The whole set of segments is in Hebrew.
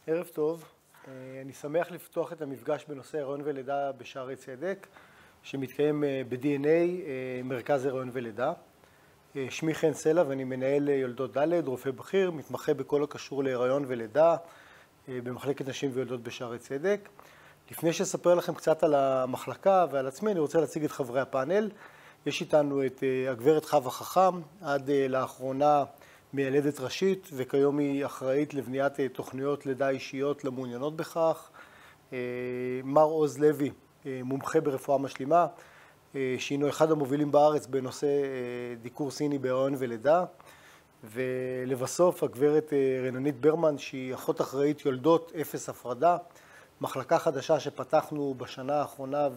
ערב טוב, אני שמח לפתוח את המפגש בנושא הריון ולידה בשערי צדק, שמתקיים ב-DNA, מרכז הריון ולידה. שמי חן סלע ואני מנהל יולדות ד', רופא בכיר, מתמחה בכל הקשור להיריון ולידה, במחלקת נשים ויולדות בשערי צדק. לפני שאספר לכם קצת על המחלקה ועל עצמי, אני רוצה להציג את חברי הפאנל. יש איתנו את הגברת חווה חכם, עד לאחרונה מיילדת ראשית, וכיום היא אחראית לבניית תוכניות לידה אישיות למעוניינות בכך. מר עוז לוי, מומחה ברפואה משלימה, שהינו אחד המובילים בארץ בנושא דיקור סיני בהיריון ולידה. ולבסוף, הגברת רננית ברמן, שהיא אחות אחראית יולדות אפס הפרדה, מחלקה חדשה שפתחנו בשנה האחרונה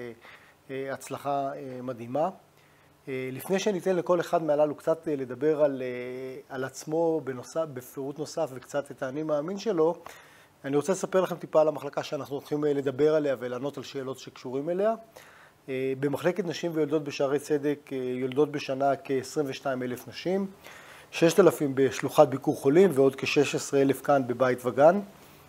והצלחה מדהימה. לפני שניתן לכל אחד מהללו קצת לדבר על עצמו בפירוט נוסף וקצת את האני מאמין שלו, אני רוצה לספר לכם טיפה על המחלקה שאנחנו הולכים לדבר עליה ולענות על שאלות שקשורים אליה. במחלקת נשים ויולדות בשערי צדק יולדות בשנה כ-22,000 נשים, 6,000 בשלוחת ביקור חולים ועוד כ-16,000 כאן בבית וגן.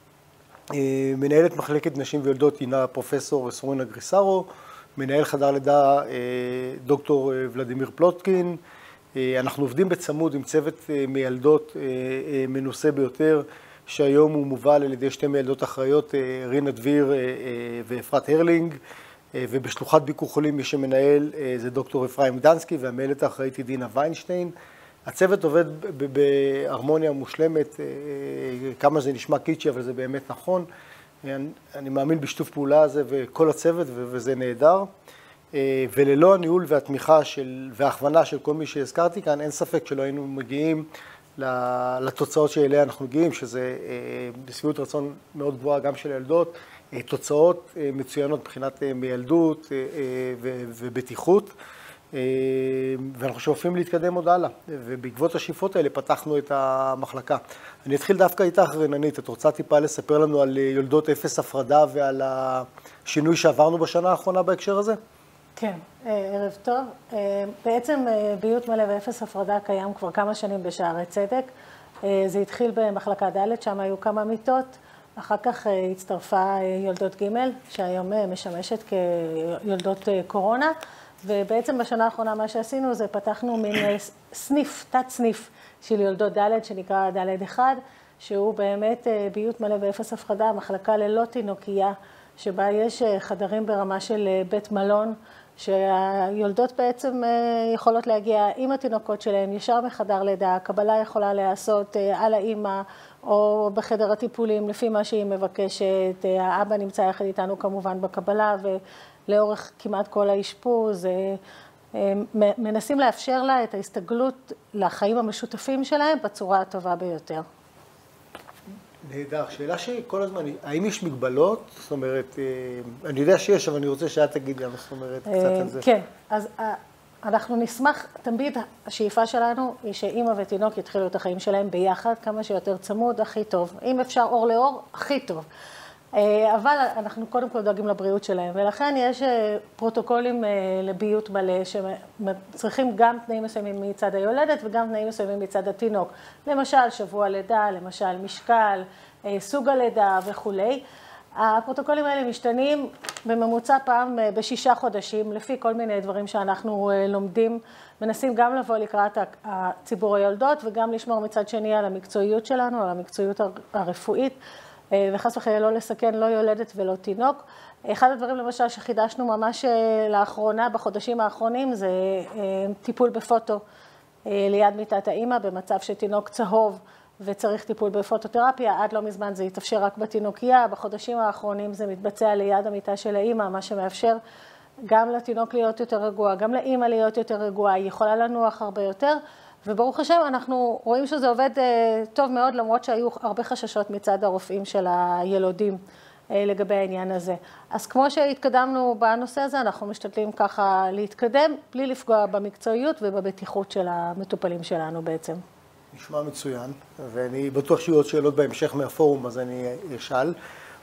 מנהלת מחלקת נשים ויולדות הינה פרופסור סורינה גריסרו, מנהל חדר לידה דוקטור ולדימיר פלוטקין. אנחנו עובדים בצמוד עם צוות מיילדות מנוסה ביותר, שהיום הוא מובל על ידי שתי מיילדות אחראיות, רינה דביר ואפרת הרלינג, ובשלוחת ביקור חולים מי שמנהל זה דוקטור אפרים דנסקי, והמנהלת האחראית היא דינה ויינשטיין. הצוות עובד בהרמוניה מושלמת, כמה זה נשמע קיצ'י, אבל זה באמת נכון. אני מאמין בשיתוף פעולה הזה וכל הצוות, וזה נהדר. וללא הניהול והתמיכה וההכוונה של כל מי שהזכרתי כאן, אין ספק שלא היינו מגיעים לתוצאות שאליה אנחנו מגיעים, שזה בשביעות רצון מאוד גבוהה גם של הילדות, תוצאות מצוינות מבחינת מיילדות ובטיחות. ואנחנו שואפים להתקדם עוד הלאה, ובעקבות השאיפות האלה פתחנו את המחלקה. אני אתחיל דווקא איתך רננית, את רוצה טיפה לספר לנו על יולדות אפס הפרדה ועל השינוי שעברנו בשנה האחרונה בהקשר הזה? כן, ערב טוב. בעצם ביות מלא ואפס הפרדה קיים כבר כמה שנים בשערי צדק. זה התחיל במחלקה ד', שם היו כמה מיטות, אחר כך הצטרפה יולדות ג', שהיום משמשת כיולדות קורונה. ובעצם בשנה האחרונה מה שעשינו זה פתחנו מין סניף, תת סניף של יולדות ד' שנקרא ד' 1, שהוא באמת ביות מלא ואפס הפרדה, מחלקה ללא תינוקייה, שבה יש חדרים ברמה של בית מלון, שהיולדות בעצם יכולות להגיע עם התינוקות שלהם ישר מחדר לידה, הקבלה יכולה להיעשות על האמא או בחדר הטיפולים לפי מה שהיא מבקשת, האבא נמצא יחד איתנו כמובן בקבלה לאורך כמעט כל האשפוז, מנסים לאפשר לה את ההסתגלות לחיים המשותפים שלהם בצורה הטובה ביותר. נהדר. שאלה שכל הזמן, האם יש מגבלות? זאת אומרת, אני יודע שיש, אבל אני רוצה שאת תגידי, זאת אומרת, קצת על זה. כן, אז אנחנו נשמח, תמיד השאיפה שלנו היא שאמא ותינוק יתחילו את החיים שלהם ביחד, כמה שיותר צמוד, הכי טוב. אם אפשר אור לאור, הכי טוב. אבל אנחנו קודם כל דואגים לבריאות שלהם, ולכן יש פרוטוקולים לביות מלא שצריכים גם תנאים מסוימים מצד היולדת וגם תנאים מסוימים מצד התינוק. למשל שבוע לידה, למשל משקל, סוג הלידה וכולי. הפרוטוקולים האלה משתנים בממוצע פעם ב6 חודשים, לפי כל מיני דברים שאנחנו לומדים. מנסים גם לבוא לקראת הציבור היולדות וגם לשמור מצד שני על המקצועיות שלנו, על המקצועיות הרפואית. וחס וחלילה לא לסכן, לא יולדת ולא תינוק. אחד הדברים למשל שחידשנו ממש לאחרונה, בחודשים האחרונים, זה טיפול בפוטו ליד מיטת האמא, במצב שתינוק צהוב וצריך טיפול בפוטותרפיה. עד לא מזמן זה יתאפשר רק בתינוקייה, בחודשים האחרונים זה מתבצע ליד המיטה של האמא, מה שמאפשר גם לתינוק להיות יותר רגוע, גם לאמא להיות יותר רגועה, היא יכולה לנוח הרבה יותר. וברוך השם, אנחנו רואים שזה עובד טוב מאוד, למרות שהיו הרבה חששות מצד הרופאים של הילודים לגבי העניין הזה. אז כמו שהתקדמנו בנושא הזה, אנחנו משתדלים ככה להתקדם, בלי לפגוע במקצועיות ובבטיחות של המטופלים שלנו בעצם. נשמע מצוין, ואני בטוח שיהיו עוד שאלות בהמשך מהפורום, אז אני אשאל.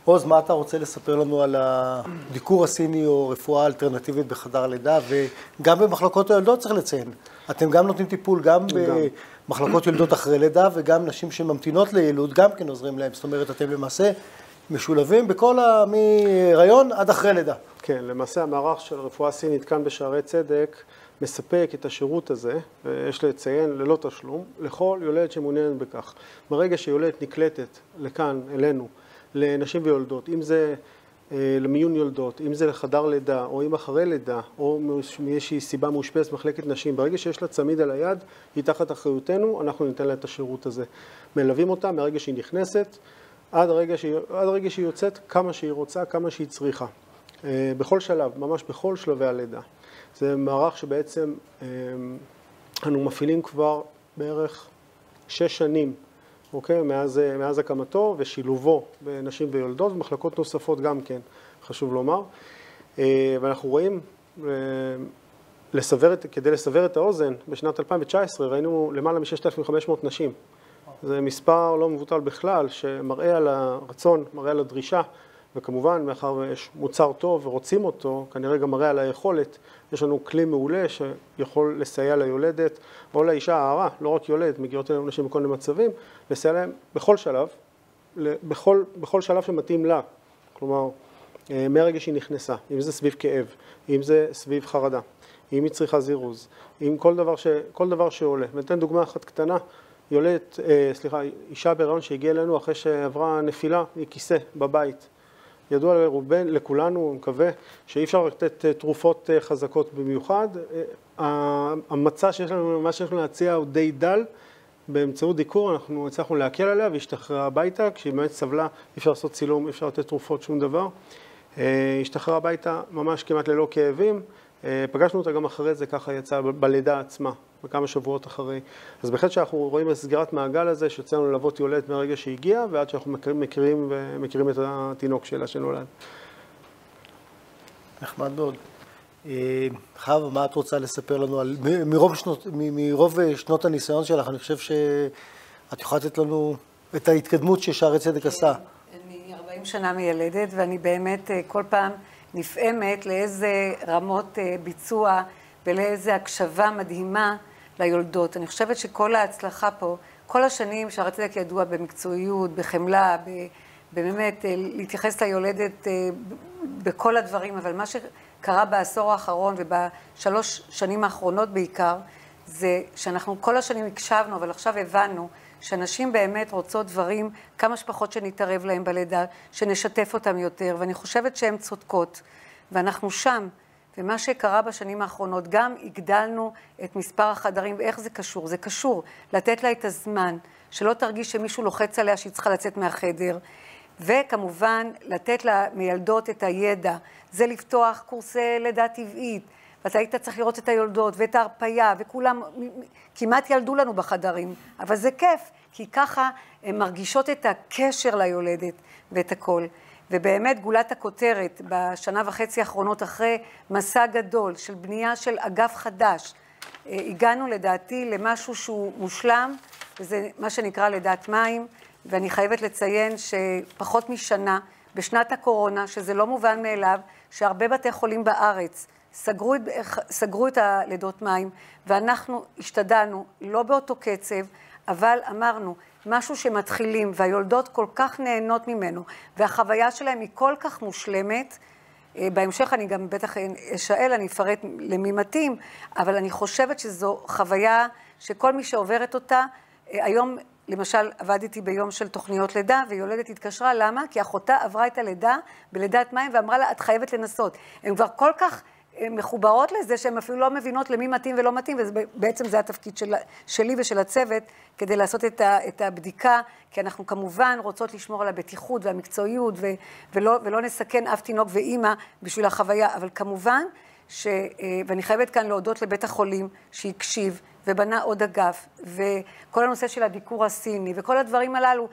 עוז, מה אתה רוצה לספר לנו על הדיקור הסיני או רפואה אלטרנטיבית בחדר לידה, וגם במחלקות היולדות צריך לציין. אתם גם נותנים טיפול גם במחלקות יולדות אחרי לידה, וגם נשים שממתינות לילוד גם כן עוזרים להם. זאת אומרת, אתם למעשה משולבים בכל מהיריון עד אחרי לידה. כן, למעשה המערך של רפואה סינית כאן בשערי צדק מספק את השירות הזה, ויש לציין ללא תשלום, לכל יולדת שמעוניינת בכך. ברגע שיולדת נקלטת לכאן, אלינו, לנשים ויולדות, אם זה למיון יולדות, אם זה לחדר לידה, או אם אחרי לידה, או מאיזושהי סיבה מאושפזת מחלקת נשים, ברגע שיש לה צמיד על היד, היא תחת אחריותנו, אנחנו ניתן לה את השירות הזה. מלווים אותה מהרגע שהיא נכנסת, עד הרגע שהיא יוצאת, כמה שהיא רוצה, כמה שהיא צריכה. בכל שלב, ממש בכל שלבי הלידה. זה מערך שבעצם אנו מפעילים כבר בערך 6 שנים, אוקיי? מאז הקמתו ושילובו בנשים ויולדות ומחלקות נוספות גם כן, חשוב לומר. ואנחנו רואים, כדי לסבר את האוזן, בשנת 2019 ראינו למעלה מ-6,500 נשים. זה מספר לא מבוטל בכלל, שמראה על הרצון, מראה על הדרישה, וכמובן, מאחר ויש מוצר טוב ורוצים אותו, כנראה גם מראה על היכולת, יש לנו כלי מעולה שיכול לסייע ליולדת, או לאישה הערה, לא רק יולדת, מגיעות אלינו נשים בכל מיני מצבים, לסייע להם בכל שלב, בכל שלב שמתאים לה. כלומר, מהרגע שהיא נכנסה, אם זה סביב כאב, אם זה סביב חרדה, אם היא צריכה זירוז, אם כל דבר שעולה. ונתן דוגמה אחת קטנה, אישה בהיריון שהגיעה אלינו אחרי שעברה נפילה מכיסא בבית. ידוע לכולנו, אני מקווה, שאי אפשר לתת תרופות חזקות במיוחד. המצע שיש לנו, מה שיש לנו להציע הוא די דל. באמצעות דיקור אנחנו הצלחנו להקל עליה והשתחררה הביתה. כשהיא באמת סבלה, אי אפשר לעשות צילום, אי אפשר לתת תרופות, שום דבר. השתחררה הביתה ממש כמעט ללא כאבים. פגשנו אותה גם אחרי זה, ככה יצאה בלידה עצמה, בכמה שבועות אחרי. אז בהחלט שאנחנו רואים את סגירת מעגל הזה, שיוצא לנו ללוות יולדת מהרגע שהגיעה, ועד שאנחנו מכירים את התינוק שלה שנולד. נחמד מאוד. חווה, מה את רוצה לספר לנו על, מרוב שנות הניסיון שלך, אני חושב שאת יכולה לתת לנו את ההתקדמות ששערי צדק עשה. אני 40 שנה מיילדת, ואני באמת כל פעם נפעמת לאיזה רמות ביצוע ולאיזה הקשבה מדהימה ליולדות. אני חושבת שכל ההצלחה פה, כל השנים שערי צדק ידוע במקצועיות, בחמלה, באמת להתייחס ליולדת בכל הדברים, אבל מה שקרה בעשור האחרון ובשלוש שנים האחרונות בעיקר, זה שאנחנו כל השנים הקשבנו, אבל עכשיו הבנו שאנשים באמת רוצות דברים, כמה שפחות שנתערב להם בלידה, שנשתף אותם יותר, ואני חושבת שהן צודקות, ואנחנו שם. ומה שקרה בשנים האחרונות, גם הגדלנו את מספר החדרים, ואיך זה קשור? זה קשור לתת לה את הזמן, שלא תרגיש שמישהו לוחץ עליה שהיא צריכה לצאת מהחדר, וכמובן לתת לה מיילדות את הידע, זה לפתוח קורסי לידה טבעית, ואתה היית צריך לראות את היולדות ואת ההרפיה, וכולם כמעט ילדו לנו בחדרים, אבל זה כיף, כי ככה הן מרגישות את הקשר ליולדת ואת הכל. ובאמת גולת הכותרת בשנה וחצי האחרונות אחרי מסע גדול של בנייה של אגף חדש, הגענו לדעתי למשהו שהוא מושלם, וזה מה שנקרא לידת מים, ואני חייבת לציין שפחות משנה, בשנת הקורונה, שזה לא מובן מאליו, שהרבה בתי חולים בארץ סגרו את הלידות מים, ואנחנו השתדלנו, לא באותו קצב, אבל אמרנו, משהו שמתחילים, והיולדות כל כך נהנות ממנו, והחוויה שלהם היא כל כך מושלמת, בהמשך אני גם בטח אשאל, אני אפרט למי מתאים, אבל אני חושבת שזו חוויה שכל מי שעוברת אותה, היום למשל עבדתי ביום של תוכניות לידה, ויולדת התקשרה, למה? כי אחותה עברה את הלידה בלידת מים, ואמרה לה, את חייבת לנסות. הן כבר כל כך מחוברות לזה, שהן אפילו לא מבינות למי מתאים ולא מתאים, ובעצם זה התפקיד שלי ושל הצוות, כדי לעשות את הבדיקה, כי אנחנו כמובן רוצות לשמור על הבטיחות והמקצועיות, ולא נסכן אף תינוק ואימא בשביל החוויה, אבל כמובן, ואני חייבת כאן להודות לבית החולים, שהקשיב, ובנה עוד אגף, וכל הנושא של הדיקור הסיני, וכל הדברים הללו,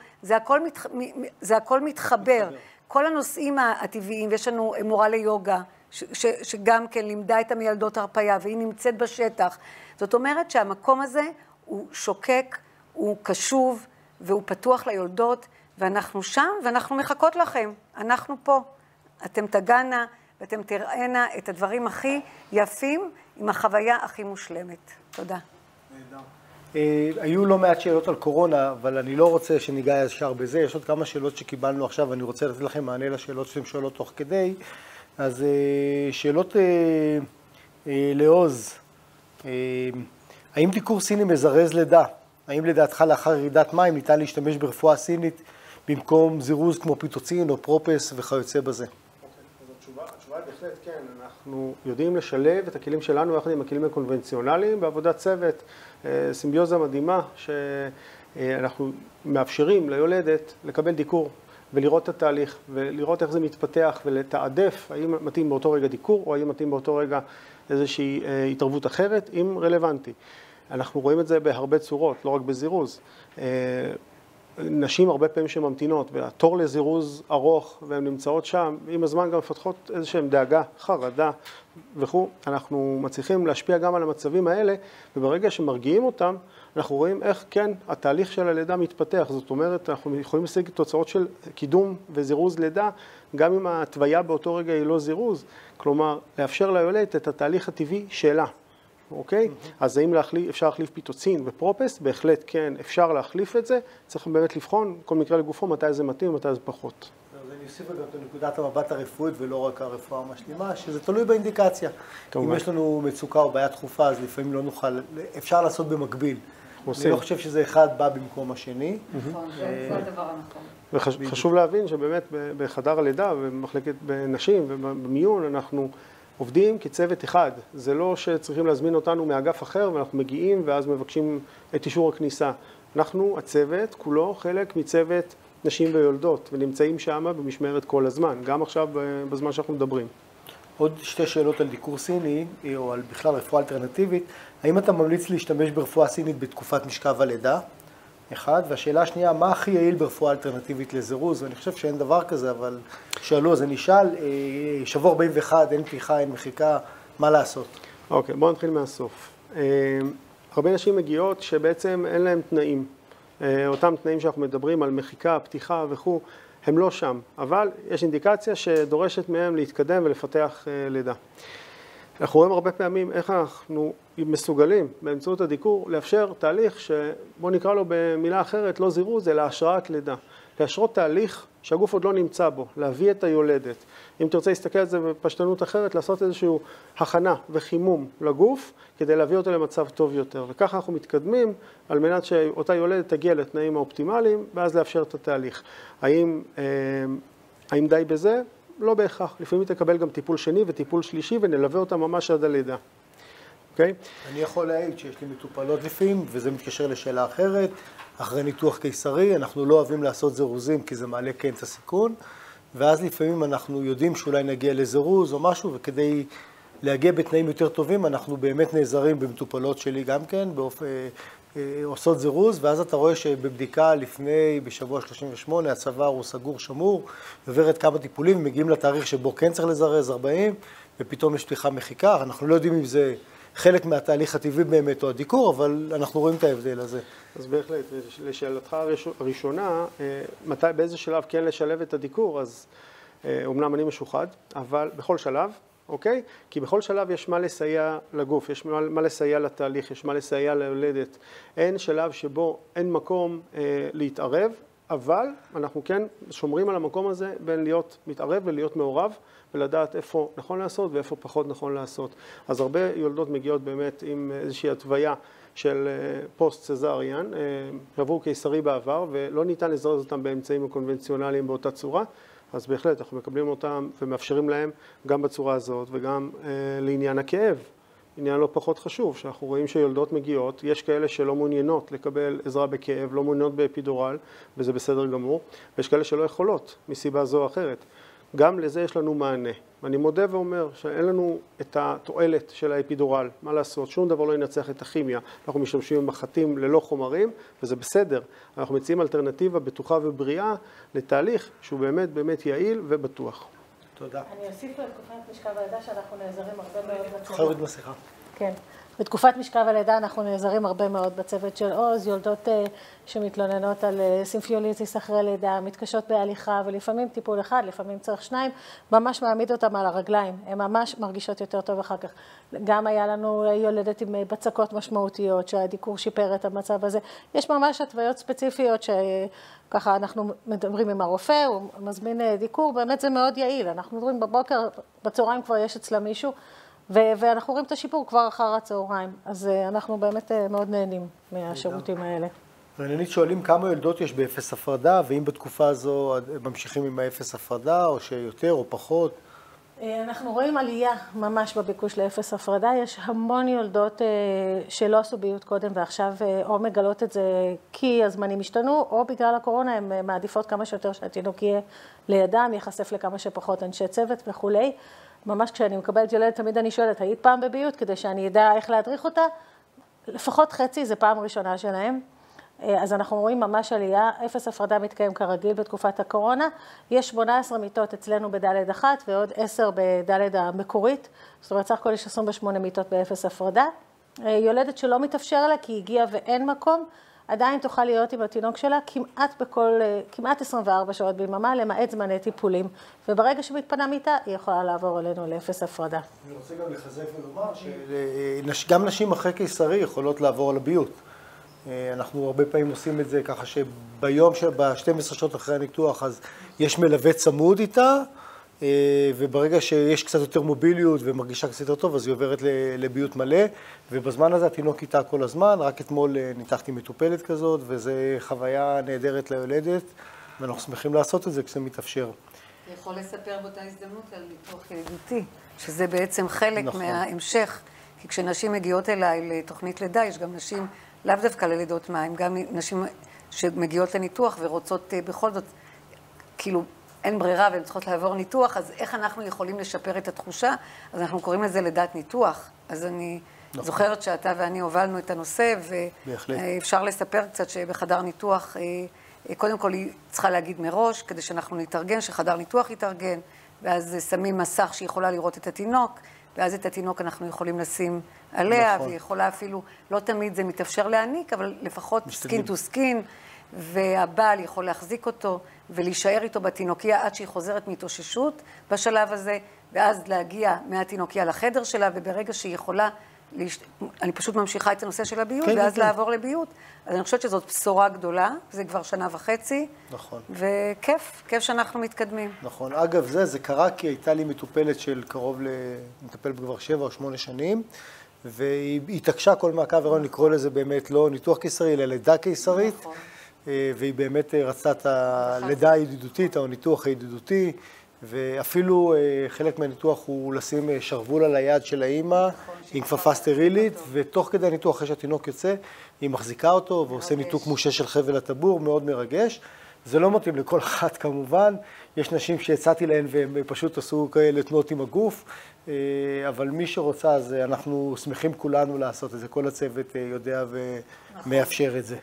זה הכל מתחבר. כל הנושאים הטבעיים, ויש לנו מורה ליוגה, שגם כן לימדה את המיילדות הרפיה, והיא נמצאת בשטח. זאת אומרת שהמקום הזה הוא שוקק, הוא קשוב, והוא פתוח ליולדות, ואנחנו שם, ואנחנו מחכות לכם. אנחנו פה. אתם תגענה, ואתם תראינה את הדברים הכי יפים, עם החוויה הכי מושלמת. תודה. היו לא מעט שאלות על קורונה, אבל אני לא רוצה שניגע ישר בזה. יש עוד כמה שאלות שקיבלנו עכשיו, ואני רוצה לתת לכם מענה לשאלות שאתם שואלות תוך כדי. אז שאלות לעוז. האם דיקור סיני מזרז לידה? האם לדעתך לאחר ירידת מים ניתן להשתמש ברפואה סינית במקום זירוז כמו פיטוצין או פרופס וכיוצא בזה? התשובה היא בהחלט כן, אנחנו יודעים לשלב את הכלים שלנו יחד עם הכלים הקונבנציונליים בעבודת צוות, סימביוזה מדהימה שאנחנו מאפשרים ליולדת לקבל דיקור ולראות את התהליך ולראות איך זה מתפתח ולתעדף האם מתאים באותו רגע דיקור או האם מתאים באותו רגע איזושהי התערבות אחרת אם רלוונטי. אנחנו רואים את זה בהרבה צורות, לא רק בזירוז. נשים הרבה פעמים שממתינות, והתור לזירוז ארוך, והן נמצאות שם, עם הזמן גם מפתחות איזשהם דאגה, חרדה וכו'. אנחנו מצליחים להשפיע גם על המצבים האלה, וברגע שמרגיעים אותם, אנחנו רואים איך כן התהליך של הלידה מתפתח. זאת אומרת, אנחנו יכולים להשיג תוצאות של קידום וזירוז לידה, גם אם ההתוויה באותו רגע היא לא זירוז. כלומר, לאפשר ליולדת את התהליך הטבעי שלה. אוקיי? אז האם אפשר להחליף פיטוצין ופרופס? בהחלט כן, אפשר להחליף את זה. צריך באמת לבחון כל מקרה לגופו, מתי זה מתאים ומתי זה פחות. אז אני אוסיף גם את נקודת המבט הרפואית ולא רק הרפואה המשלימה, שזה תלוי באינדיקציה. אם יש לנו מצוקה או בעיה דחופה, אז לפעמים לא נוכל, אפשר לעשות במקביל. אני לא חושב שזה אחד בא במקום השני. נכון, זה הדבר הנכון. וחשוב להבין שבאמת בחדר הלידה ובמחלקת נשים ובמיון אנחנו עובדים כצוות אחד. זה לא שצריכים להזמין אותנו מאגף אחר ואנחנו מגיעים ואז מבקשים את אישור הכניסה. אנחנו, הצוות, כולו חלק מצוות נשים ויולדות ונמצאים שם במשמרת כל הזמן, גם עכשיו בזמן שאנחנו מדברים. עוד שתי שאלות על דיקור סיני, או על בכלל רפואה אלטרנטיבית. האם אתה ממליץ להשתמש ברפואה סינית בתקופת משכב הלידה? אחד. והשאלה השנייה, מה הכי יעיל ברפואה אלטרנטיבית לזירוז? ואני חושב שאין דבר כזה, אבל שאלו, אז אני אשאל, שבוע 41, אין פתיחה, אין מחיקה, מה לעשות? אוקיי, בואו נתחיל מהסוף. הרבה נשים מגיעות שבעצם אין להם תנאים. אותם תנאים שאנחנו מדברים על מחיקה, פתיחה וכו', הם לא שם. אבל יש אינדיקציה שדורשת מהם להתקדם ולפתח לידה. אנחנו רואים הרבה פעמים איך אנחנו מסוגלים באמצעות הדיקור לאפשר תהליך שבוא נקרא לו במילה אחרת, לא זירוז, אלא השראת לידה. להשרות תהליך שהגוף עוד לא נמצא בו, להביא את היולדת. אם תרצה להסתכל על זה בפשטנות אחרת, לעשות איזושהי הכנה וחימום לגוף כדי להביא אותו למצב טוב יותר. וככה אנחנו מתקדמים על מנת שאותה יולדת תגיע לתנאים האופטימליים ואז לאפשר את התהליך. האם די בזה? לא בהכרח. לפעמים היא תקבל גם טיפול שני וטיפול שלישי ונלווה אותה ממש עד הלידה. אוקיי? אני יכול להעיד שיש לי מטופלות לפעמים, וזה מתקשר לשאלה אחרת. אחרי ניתוח קיסרי, אנחנו לא אוהבים לעשות זירוזים כי זה מעלה כן את הסיכון, ואז לפעמים אנחנו יודעים שאולי נגיע לזירוז או משהו, וכדי להגיע בתנאים יותר טובים, אנחנו באמת נעזרים במטופלות שלי גם כן, עושות זירוז, ואז אתה רואה שבבדיקה לפני, בשבוע 38, הצוואר הוא סגור שמור, עוברת כמה טיפולים, מגיעים לתאריך שבו כן צריך לזרז 40, ופתאום יש פתיחה מחיקה. אנחנו לא יודעים אם זה חלק מהתהליך הטבעי באמת או הדיקור, אבל אנחנו רואים את ההבדל הזה. אז בהחלט, לשאלתך הראשונה, באיזה שלב כן לשלב את הדיקור, אז אומנם אני משוחד, אבל בכל שלב, אוקיי? כי בכל שלב יש מה לסייע לגוף, יש מה לסייע לתהליך, יש מה לסייע ליולדת. אין שלב שבו אין מקום להתערב, אבל אנחנו כן שומרים על המקום הזה בין להיות מתערב ולהיות מעורב, ולדעת איפה נכון לעשות ואיפה פחות נכון לעשות. אז הרבה יולדות מגיעות באמת עם איזושהי התוויה של פוסט סזריאן, עברו קיסרי בעבר, ולא ניתן לזרז אותם באמצעים הקונבנציונליים באותה צורה, אז בהחלט אנחנו מקבלים אותם ומאפשרים להם גם בצורה הזאת וגם לעניין הכאב. עניין לא פחות חשוב, שאנחנו רואים שיולדות מגיעות, יש כאלה שלא מעוניינות לקבל עזרה בכאב, לא מעוניינות באפידורל, וזה בסדר גמור, ויש כאלה שלא יכולות מסיבה זו או אחרת. גם לזה יש לנו מענה. ואני מודה ואומר שאין לנו את התועלת של האפידורל, מה לעשות, שום דבר לא ינצח את הכימיה. אנחנו משתמשים במחטים ללא חומרים, וזה בסדר. אנחנו מציעים אלטרנטיבה בטוחה ובריאה לתהליך שהוא באמת באמת יעיל ובטוח. תודה. אני אוסיף לתקופת משכב הלידה שאנחנו נעזרים הרבה מאוד בצבא. תוכל להוריד מסכה. כן. בתקופת משכב הלידה אנחנו נעזרים הרבה מאוד בצוות של עוז, יולדות שמתלוננות על סימפיוליזיס אחרי לידה, מתקשות בהליכה, ולפעמים טיפול אחד, לפעמים צריך 2, ממש מעמיד אותם על הרגליים, הן ממש מרגישות יותר טוב אחר כך. גם היה לנו יולדת עם בצקות משמעותיות, שהדיקור שיפר את המצב הזה. יש ממש התוויות ספציפיות שככה אנחנו מדברים עם הרופא, הוא מזמין דיקור, באמת זה מאוד יעיל. אנחנו מדברים בבוקר, בצהריים כבר יש אצלה מישהו, ואנחנו רואים את השיפור כבר אחר הצהריים. אז אנחנו באמת מאוד נהנים מהשירותים האלה. רעננית, שואלים כמה יולדות יש באפס הפרדה, ואם בתקופה הזו ממשיכים עם האפס הפרדה, או שיותר או פחות? אנחנו רואים עלייה ממש בביקוש לאפס הפרדה. יש המון יולדות שלא עשו ביות קודם, ועכשיו או מגלות את זה כי הזמנים השתנו, או בגלל הקורונה הן מעדיפות כמה שיותר שהתינוק יהיה לידם, ייחשף לכמה שפחות אנשי צוות וכולי. ממש כשאני מקבלת ילדת, תמיד אני שואלת, היית פעם בביות? כדי שאני אדע איך להדריך אותה. לפחות חצי, זה פעם ראשונה שלהם. אז אנחנו רואים ממש עלייה, אפס הפרדה מתקיים כרגיל בתקופת הקורונה. יש 18 מיטות אצלנו בדלת אחת ועוד 10 בדלת המקורית. זאת אומרת, סך הכל יש 28 מיטות באפס הפרדה. יולדת שלא מתאפשר לה כי הגיעה ואין מקום, עדיין תוכל להיות עם התינוק שלה כמעט 24 שעות ביממה, למעט זמני טיפולים. וברגע שמתפנה מיטה, היא יכולה לעבור אלינו לאפס הפרדה. אני רוצה גם לחזק ולומר שגם נשים אחרי קיסרי יכולות לעבור על הביות. אנחנו הרבה פעמים עושים את זה ככה שביום ב-12 שעות אחרי הניתוח אז יש מלווה צמוד איתה, וברגע שיש קצת יותר מוביליות ומרגישה קצת יותר טוב אז היא עוברת לביות מלא, ובזמן הזה התינוק איתה כל הזמן. רק אתמול ניתחתי מטופלת כזאת וזו חוויה נהדרת ליולדת, ואנחנו שמחים לעשות את זה כשזה מתאפשר. אני יכול לספר באותה הזדמנות על ניתוח ידידותי, שזה בעצם חלק מההמשך, כי כשנשים מגיעות אליי לתוכנית לידה, יש גם נשים לאו דווקא ללידות מים, גם נשים שמגיעות לניתוח ורוצות בכל זאת, כאילו אין ברירה והן צריכות לעבור ניתוח, אז איך אנחנו יכולים לשפר את התחושה? אז אנחנו קוראים לזה לידת ניתוח. אז אני זוכרת שאתה ואני הובלנו את הנושא, ואפשר לספר קצת שבחדר ניתוח, קודם כל היא צריכה להגיד מראש, כדי שאנחנו נתארגן, שחדר ניתוח יתארגן, ואז שמים מסך שיכולה לראות את התינוק, ואז את התינוק אנחנו יכולים לשים עליה, והיא יכולה אפילו, לא תמיד זה מתאפשר להעניק, אבל לפחות סקין טו סקין, והבעל יכול להחזיק אותו ולהישאר איתו בתינוקיה עד שהיא חוזרת מהתאוששות בשלב הזה, ואז להגיע מהתינוקיה לחדר שלה, וברגע שהיא יכולה, אני פשוט ממשיכה את הנושא של הביות, ואז לעבור לביות. אז אני חושבת שזאת בשורה גדולה, זה כבר 1.5 שנה. נכון. וכיף, כיף שאנחנו מתקדמים. נכון. אגב, זה קרה כי הייתה לי מטופלת של קרוב מטפלת כבר 7 או 8 שנים, והיא התעקשה כל מעקב הריון לקרוא לזה באמת לא ניתוח קיסרי, אלא לידה קיסרית. נכון. והיא באמת רצתה את הלידה הידידותית, או הניתוח הידידותי, ואפילו חלק מהניתוח הוא לשים שרוול על היד של האמא, עם כפפה סטרילית, ותוך כדי הניתוח, אחרי שהתינוק יוצא, היא מחזיקה אותו ועושה ניתוק מושה של חבל הטבור, מאוד מרגש. זה לא מתאים לכל אחת כמובן, יש נשים שהצעתי להן והם פשוט עשו כאלה תנועות עם הגוף, אבל מי שרוצה, אז אנחנו שמחים כולנו לעשות את זה, כל הצוות יודע ומאפשר את זה.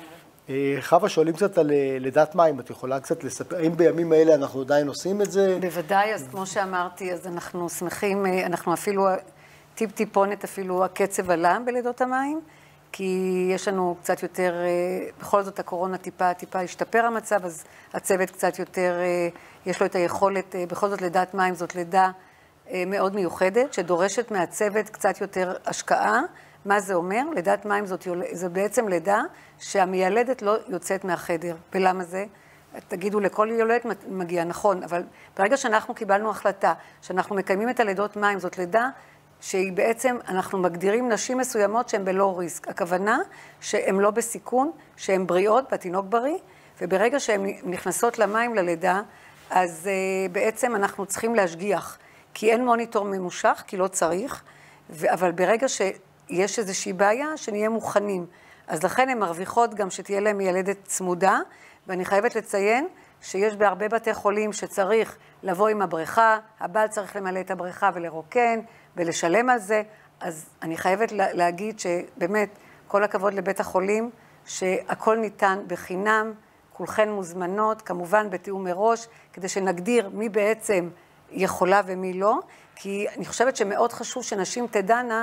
חווה, שואלים קצת על לידת מים, את יכולה קצת לספר, האם בימים האלה אנחנו עדיין עושים את זה? בוודאי, אז כמו שאמרתי, אז אנחנו שמחים, אנחנו אפילו, טיפונת אפילו הקצב עלה בלידות המים, כי יש לנו קצת יותר, בכל זאת הקורונה טיפה השתפר המצב, אז הצוות קצת יותר, יש לו את היכולת, בכל זאת לידת מים זאת לידה מאוד מיוחדת, שדורשת מהצוות קצת יותר השקעה. מה זה אומר? לידת מים זה בעצם לידה שהמיילדת לא יוצאת מהחדר. ולמה זה? תגידו, לכל יולדת מגיע, נכון, אבל ברגע שאנחנו קיבלנו החלטה, שאנחנו מקיימים את הלידות מים, זאת לידה שהיא בעצם, אנחנו מגדירים נשים מסוימות שהן בלא ריסק. הכוונה שהן לא בסיכון, שהן בריאות, בתינוק בריא, וברגע שהן נכנסות למים ללידה, אז בעצם אנחנו צריכים להשגיח, כי אין מוניטור ממושך, כי לא צריך, אבל ברגע שיש איזושהי בעיה, שנהיה מוכנים. אז לכן הן מרוויחות גם שתהיה להם ילדת צמודה, ואני חייבת לציין שיש בהרבה בתי חולים שצריך לבוא עם הבריכה, הבעל צריך למלא את הבריכה ולרוקן ולשלם על זה, אז אני חייבת להגיד שבאמת כל הכבוד לבית החולים, שהכל ניתן בחינם, כולכן מוזמנות, כמובן בתיאום מראש, כדי שנגדיר מי בעצם יכולה ומי לא, כי אני חושבת שמאוד חשוב שנשים תדענה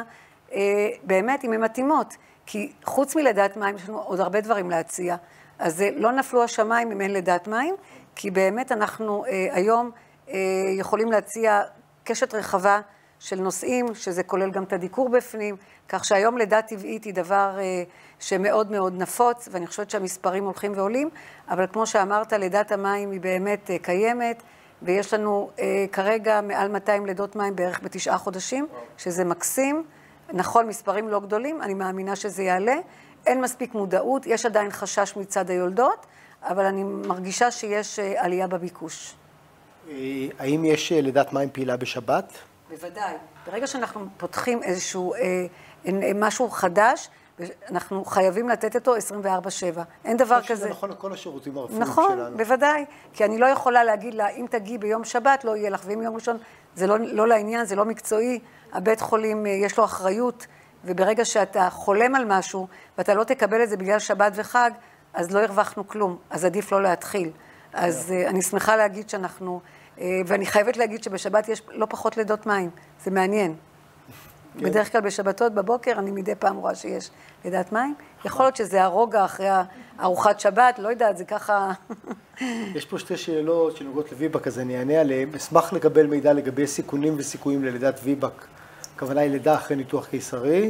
באמת אם הן מתאימות, כי חוץ מלידת מים יש לנו עוד הרבה דברים להציע, אז לא נפלו השמיים אם אין לידת מים, כי באמת אנחנו היום יכולים להציע קשת רחבה של נושאים, שזה כולל גם את הדיקור בפנים, כך שהיום לידה טבעית היא דבר שמאוד מאוד נפוץ, ואני חושבת שהמספרים הולכים ועולים, אבל כמו שאמרת, לידת המים היא באמת קיימת, ויש לנו כרגע מעל 200 לידות מים בערך ב9 חודשים, שזה מקסים. נכון, מספרים לא גדולים, אני מאמינה שזה יעלה. אין מספיק מודעות, יש עדיין חשש מצד היולדות, אבל אני מרגישה שיש עלייה בביקוש. האם יש לידת מים פעילה בשבת? בוודאי. ברגע שאנחנו פותחים איזשהו משהו חדש, אנחנו חייבים לתת אותו 24/7. אין דבר כזה. זה נכון לכל השירותים הרפואיים נכון, שלנו. נכון, בוודאי. כי אני לא יכולה להגיד לה, אם תגיעי ביום שבת, לא יהיה לך, ואם יום ראשון, זה לא לעניין, זה לא מקצועי. הבית חולים יש לו אחריות, וברגע שאתה חולם על משהו, ואתה לא תקבל את זה בגלל שבת וחג, אז לא הרווחנו כלום. אז עדיף לא להתחיל. אז אני שמחה להגיד שאנחנו, ואני חייבת להגיד שבשבת יש לא פחות לידות מים. זה מעניין. בדרך כלל בשבתות בבוקר אני מדי פעם רואה שיש לידת מים. יכול להיות שזה הרוגע אחרי ארוחת שבת, לא יודעת, זה ככה... יש פה שתי שאלות שנוגעות לויבק, אז אני אענה עליהן. אשמח לקבל מידע לגבי סיכונים וסיכויים ללידת ויבק. הכוונה היא לידה אחרי ניתוח קיסרי,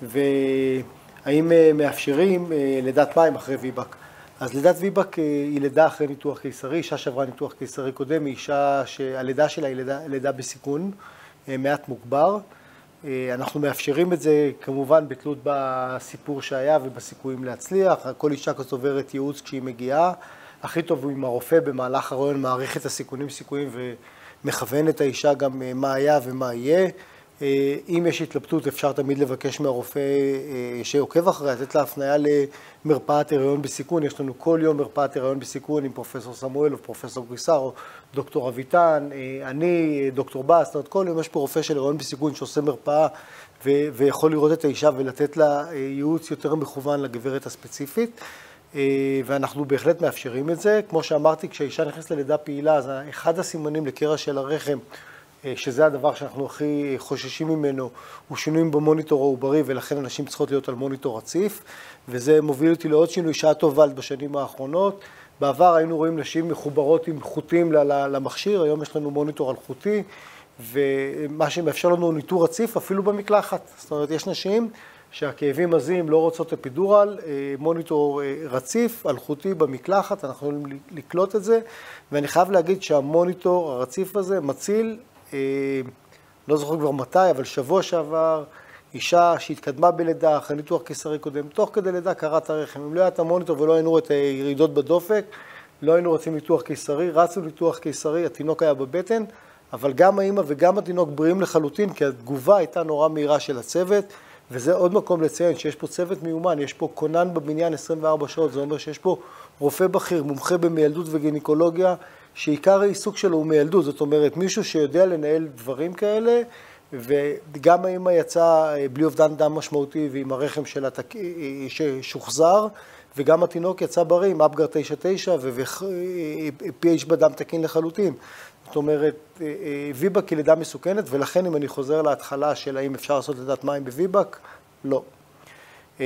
והאם מאפשרים לידת מים אחרי ויבק. אז לידת ויבק היא לידה אחרי ניתוח קיסרי, אישה שעברה ניתוח קיסרי קודם, היא אישה שהלידה שלה היא לידה בסיכון, מעט מוגבר. אנחנו מאפשרים את זה כמובן בתלות בסיפור שהיה ובסיכויים להצליח. כל אישה כזאת עוברת ייעוץ כשהיא מגיעה. הכי טוב הוא עם הרופא במהלך הרעיון מעריך את הסיכונים ומכוון את האישה גם מה היה ומה יהיה. אם יש התלבטות אפשר תמיד לבקש מהרופא שעוקב אחריה, לתת לה הפניה למרפאת הריון בסיכון. יש לנו כל יום מרפאת הריון בסיכון עם פרופסור סמואל או פרופסור גריסר או דוקטור אביטן, אני, דוקטור בס, זאת אומרת כל יום יש פה רופא של הריון בסיכון שעושה מרפאה ויכול לראות את האישה ולתת לה ייעוץ יותר מכוון לגברת הספציפית. ואנחנו בהחלט מאפשרים את זה. כמו שאמרתי, כשהאישה נכנסת ללידה פעילה, אז אחד הסימנים לקרע של הרחם, שזה הדבר שאנחנו הכי חוששים ממנו, הוא שינויים במוניטור העוברי, ולכן אנשים צריכות להיות על מוניטור רציף, וזה מוביל אותי לעוד שינוי שאת הובלת בשנים האחרונות. בעבר היינו רואים נשים מחוברות עם חוטים למכשיר, היום יש לנו מוניטור אלחוטי, ומה שמאפשר לנו ניטור רציף אפילו במקלחת. זאת אומרת, יש נשים שהכאבים עזים לא רוצות אפידורל, מוניטור רציף, אלחוטי במקלחת, אנחנו יכולים לקלוט את זה, ואני חייב להגיד שהמוניטור הרציף הזה מציל, לא זוכר כבר מתי, אבל שבוע שעבר, אישה שהתקדמה בלידה, אחרי ניתוח קיסרי קודם, תוך כדי לידה קראת הרחם. אם לא היה את המוניטור ולא היינו את הירידות בדופק, לא היינו רוצים ניתוח קיסרי, רצו ניתוח קיסרי, התינוק היה בבטן, אבל גם האמא וגם התינוק בריאים לחלוטין, כי התגובה הייתה נורא מהירה של הצוות, וזה עוד מקום לציין שיש פה צוות מיומן, יש פה כונן בבניין 24 שעות, זה אומר שיש פה רופא בכיר, מומחה במיילדות וגינקולוגיה, שעיקר העיסוק שלו הוא מיילדות, זאת אומרת מישהו שיודע לנהל דברים כאלה, וגם האמא יצאה בלי אובדן דם משמעותי ועם הרחם שלה ששוחזר, וגם התינוק יצא בריא עם אפגר 99 ו-pH בדם תקין לחלוטין. זאת אומרת, ויבק היא לידה מסוכנת, ולכן אם אני חוזר להתחלה של האם אפשר לעשות לידת מים בוויבק, לא. אבל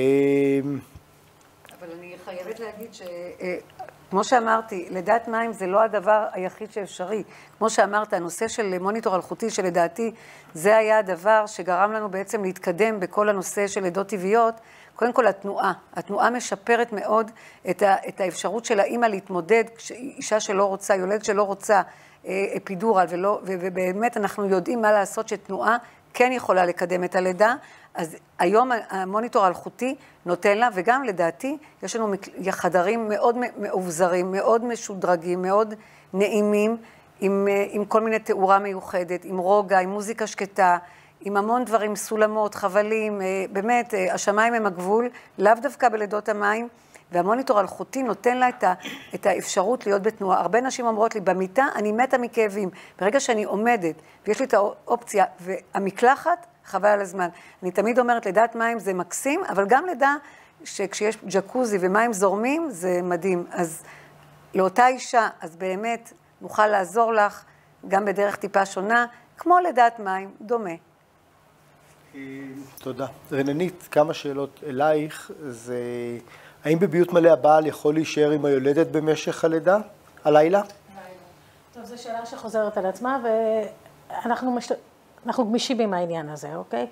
אני חייבת להגיד כמו שאמרתי, לידת מים זה לא הדבר היחיד שאפשרי. כמו שאמרת, הנושא של מוניטור אלחוטי, שלדעתי זה היה הדבר שגרם לנו בעצם להתקדם בכל הנושא של לידות טבעיות. קודם כל התנועה. התנועה משפרת מאוד את האפשרות של האמא להתמודד, אישה שלא רוצה, יולדת שלא רוצה אפידורל, ובאמת אנחנו יודעים מה לעשות שתנועה כן יכולה לקדם את הלידה. אז היום המוניטור האלחוטי נותן לה, וגם לדעתי יש לנו חדרים מאוד מאובזרים, מאוד משודרגים, מאוד נעימים, עם כל מיני תאורה מיוחדת, עם רוגע, עם מוזיקה שקטה, עם המון דברים, סולמות, חבלים, באמת, השמיים הם הגבול, לאו דווקא בלידות המים, והמוניטור האלחוטי נותן לה את האפשרות להיות בתנועה. הרבה נשים אומרות לי, במיטה אני מתה מכאבים. ברגע שאני עומדת ויש לי את האופציה והמקלחת, חבל על הזמן. אני תמיד אומרת, לידת מים זה מקסים, אבל גם לידה שכשיש ג'קוזי ומים זורמים, זה מדהים. אז לאותה אישה, אז באמת נוכל לעזור לך גם בדרך טיפה שונה, כמו לידת מים, דומה. תודה. רננית, כמה שאלות אלייך. זה האם בביות מלא הבעל יכול להישאר עם היולדת במשך הלידה? הלילה? טוב, זו שאלה שחוזרת על עצמה, ואנחנו גמישים עם העניין הזה, אוקיי?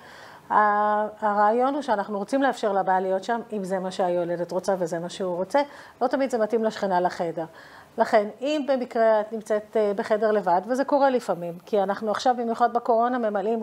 הרעיון הוא שאנחנו רוצים לאפשר לבעל להיות שם, אם זה מה שהיולדת רוצה וזה מה שהוא רוצה, לא תמיד זה מתאים לשכנה לחדר. לכן, אם במקרה את נמצאת בחדר לבד, וזה קורה לפעמים, כי אנחנו עכשיו במיוחד בקורונה ממלאים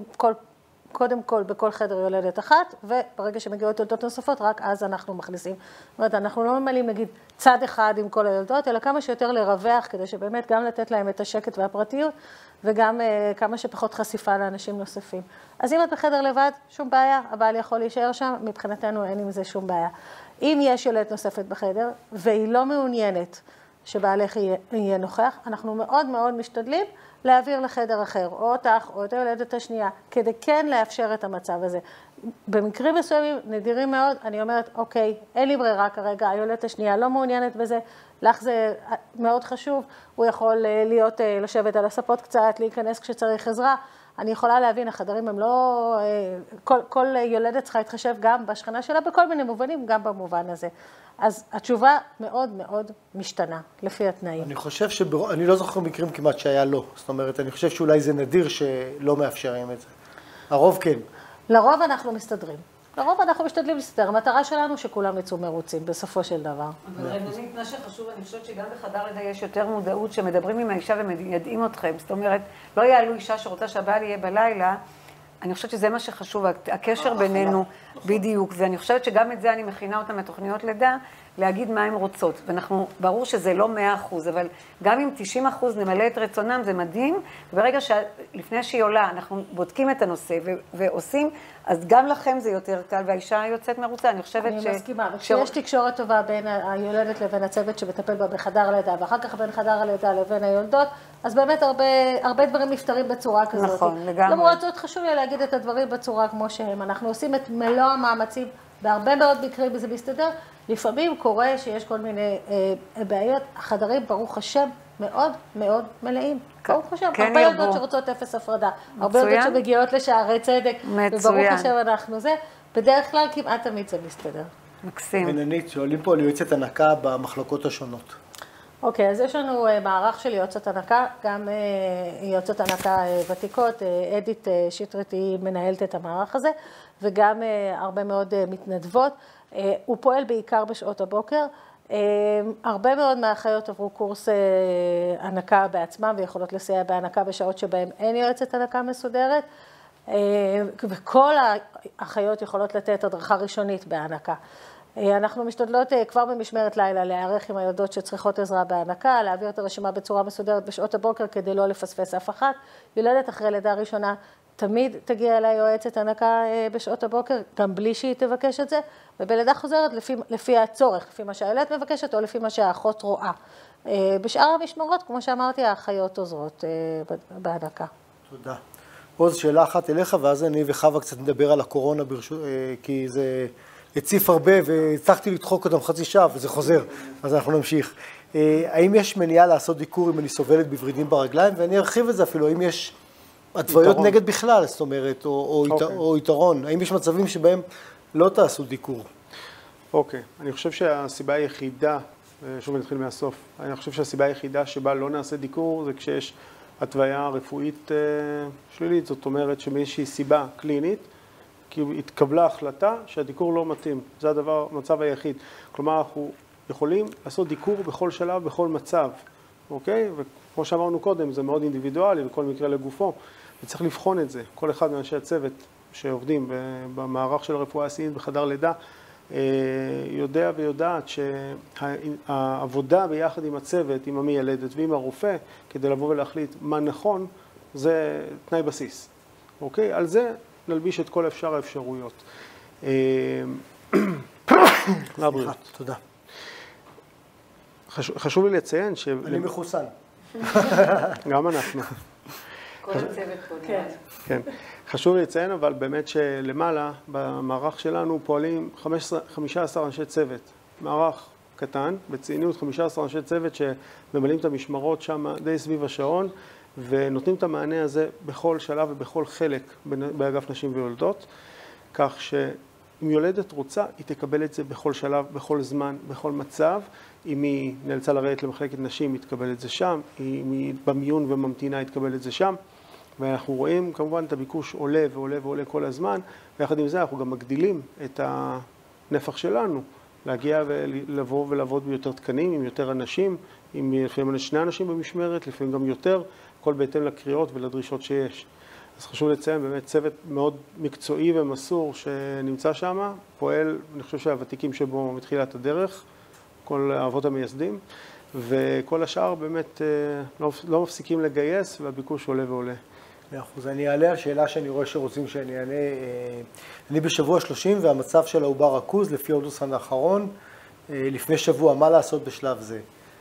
קודם כל בכל חדר יולדת אחת, וברגע שמגיעות יולדות נוספות, רק אז אנחנו מכניסים. זאת אומרת, אנחנו לא ממלאים נגיד צד אחד עם כל היולדות, אלא כמה שיותר לרווח, כדי שבאמת גם לתת להם את השקט והפרטיות, וגם כמה שפחות חשיפה לאנשים נוספים. אז אם את בחדר לבד, שום בעיה, הבעל יכול להישאר שם, מבחינתנו אין עם זה שום בעיה. אם יש יולדת נוספת בחדר, והיא לא מעוניינת שבעלך יהיה נוכח, אנחנו מאוד מאוד משתדלים להעביר לחדר אחר, או אותך, או את היולדת השנייה, כדי כן לאפשר את המצב הזה. במקרים מסוימים, נדירים מאוד, אני אומרת, אוקיי, אין לי ברירה כרגע, היולדת השנייה לא מעוניינת בזה, לך זה מאוד חשוב, הוא יכול לשבת על הספות קצת, להיכנס כשצריך עזרה. אני יכולה להבין, החדרים הם לא, כל יולדת צריכה להתחשב גם בשכנה שלה, בכל מיני מובנים, גם במובן הזה. אז התשובה מאוד מאוד משתנה, לפי התנאים. אני חושב אני לא זוכר מקרים כמעט שהיה לא. זאת אומרת, אני חושב שאולי זה נדיר שלא מאפשרים את זה. הרוב כן. לרוב אנחנו מסתדרים. לרוב אנחנו משתדלים להסתדר. המטרה שלנו שכולם יצאו מרוצים, בסופו של דבר. אבל רננית, מה שחשוב, אני חושבת שגם בחדר לידה יש יותר מודעות שמדברים עם האישה ומיידעים אתכם. זאת אומרת, לא יעלו אישה שרוצה שהבעל יהיה בלילה, אני חושבת שזה מה שחשוב, הקשר בינינו בדיוק, ואני חושבת שגם את זה אני מכינה אותם לתוכניות לידה, להגיד מה הן רוצות. ואנחנו, ברור שזה לא 100%, אבל גם אם 90% נמלא את רצונם, זה מדהים. וברגע שלפני שהיא עולה, אנחנו בודקים את הנושא ועושים, אז גם לכם זה יותר קל, והאישה יוצאת מרוצה. אני חושבת אני מסכימה, וכשיש תקשורת טובה בין היולדת לבין הצוות שמטפל בה בחדר לידה, ואחר כך בין חדר הלידה לבין היולדות, אז באמת הרבה דברים נפתרים בצורה כזאת. נכון, לגמרי. למרות זאת חשוב לי להגיד את הדברים בצורה כמו שהם. אנחנו עושים את מלוא המאמצים, בהרבה מאוד מקרים זה מסתדר. לפעמים קורה שיש כל מיני בעיות, החדרים, ברוך השם, מאוד מאוד מלאים. ברוך השם, הרבה יולדות שרוצות אפס הפרדה, הרבה יולדות שמגיעות לשערי צדק, וברוך השם אנחנו זה, בדרך כלל כמעט תמיד זה מסתדר. מקסים. רננית, שואלים פה על יועצת הנקה במחלקות השונות. אוקיי, אז יש לנו מערך של יועצות הנקה, גם יועצות הנקה ותיקות, אדית שטרית היא מנהלת את המערך הזה, וגם הרבה מאוד מתנדבות. הוא פועל בעיקר בשעות הבוקר. הרבה מאוד מהאחיות עברו קורס הנקה בעצמם ויכולות לסייע בהנקה בשעות שבהם אין יועצת הנקה מסודרת, וכל האחיות יכולות לתת הדרכה ראשונית בהנקה. אנחנו משתדלות כבר במשמרת לילה להיערך עם היולדות שצריכות עזרה בהנקה, להעביר את הרשימה בצורה מסודרת בשעות הבוקר כדי לא לפספס אף אחת. יולדת אחרי לידה ראשונה תמיד תגיע אליי יועצת הנקה בשעות הבוקר, גם בלי שהיא תבקש את זה, ובלידה חוזרת לפי הצורך, לפי מה שהילדת מבקשת או לפי מה שהאחות רואה. בשאר המשמרות, כמו שאמרתי, האחיות עוזרות בהנקה. תודה. עוד שאלה אחת אליך, ואז אני וחווה קצת נדבר על הקורונה, כי זה הציף הרבה, והצלחתי לדחוק אותם חצי שעה, וזה חוזר, אז אנחנו נמשיך. האם יש מניעה לעשות דיקור אם אני סובלת בוורידים ברגליים? ואני ארחיב את זה אפילו, האם יש התוויות נגד בכלל, זאת אומרת, או יתרון. האם יש מצבים שבהם לא תעשו דיקור? אוקיי, אני חושב שהסיבה היחידה, שוב נתחיל מהסוף, אני חושב שהסיבה היחידה שבה לא נעשה דיקור זה כשיש התוויה רפואית שלילית, זאת אומרת שמאיזושהי סיבה קלינית, כי התקבלה החלטה שהדיקור לא מתאים, זה המצב היחיד. כלומר, אנחנו יכולים לעשות דיקור בכל שלב, בכל מצב, אוקיי? וכמו שאמרנו קודם, זה מאוד אינדיבידואלי, וכל מקרה לגופו, וצריך לבחון את זה. כל אחד מאנשי הצוות שעובדים במערך של הרפואה הסינית בחדר לידה, יודע ויודעת שהעבודה ביחד עם הצוות, עם המיילדת ועם הרופא, כדי לבוא ולהחליט מה נכון, זה תנאי בסיס. אוקיי? על זה נלביש את כל אפשר האפשרויות. סליחה, תודה. חשוב לי לציין ש... אני מחוסן. גם אנחנו. כל הצוות פה נראה. כן. חשוב לי לציין אבל באמת שלמעלה במערך שלנו פועלים 15 אנשי צוות. מערך קטן, בציניות 15 אנשי צוות שממלאים את המשמרות שם די סביב השעון. ונותנים את המענה הזה בכל שלב ובכל חלק באגף נשים ויולדות, כך שאם יולדת רוצה, היא תקבל את זה בכל שלב, בכל זמן, בכל מצב. אם היא נאלצה לרדת למחלקת נשים, היא תקבל את זה שם, אם היא במיון וממתינה, היא תקבל את זה שם. ואנחנו רואים כמובן את הביקוש עולה ועולה ועולה כל הזמן, ויחד עם זה אנחנו גם מגדילים את הנפח שלנו, להגיע ולבוא ולעבוד ביותר תקנים, עם יותר אנשים, עם לפעמים 2 אנשים במשמרת, לפעמים גם יותר, הכל בהתאם לקריאות ולדרישות שיש. אז חשוב לציין, באמת צוות מאוד מקצועי ומסור שנמצא שם, פועל, אני חושב שהוותיקים שבו מתחילת הדרך, כל האבות המייסדים, וכל השאר באמת לא מפסיקים לגייס, והביקוש עולה ועולה. 100%. אני אעלה על שאלה שאני רואה שרוצים שאני אענה. אני בשבוע 30 והמצב של העובר רכוז לפי האולטרסאונד האחרון, לפני שבוע, מה לעשות בשלב זה?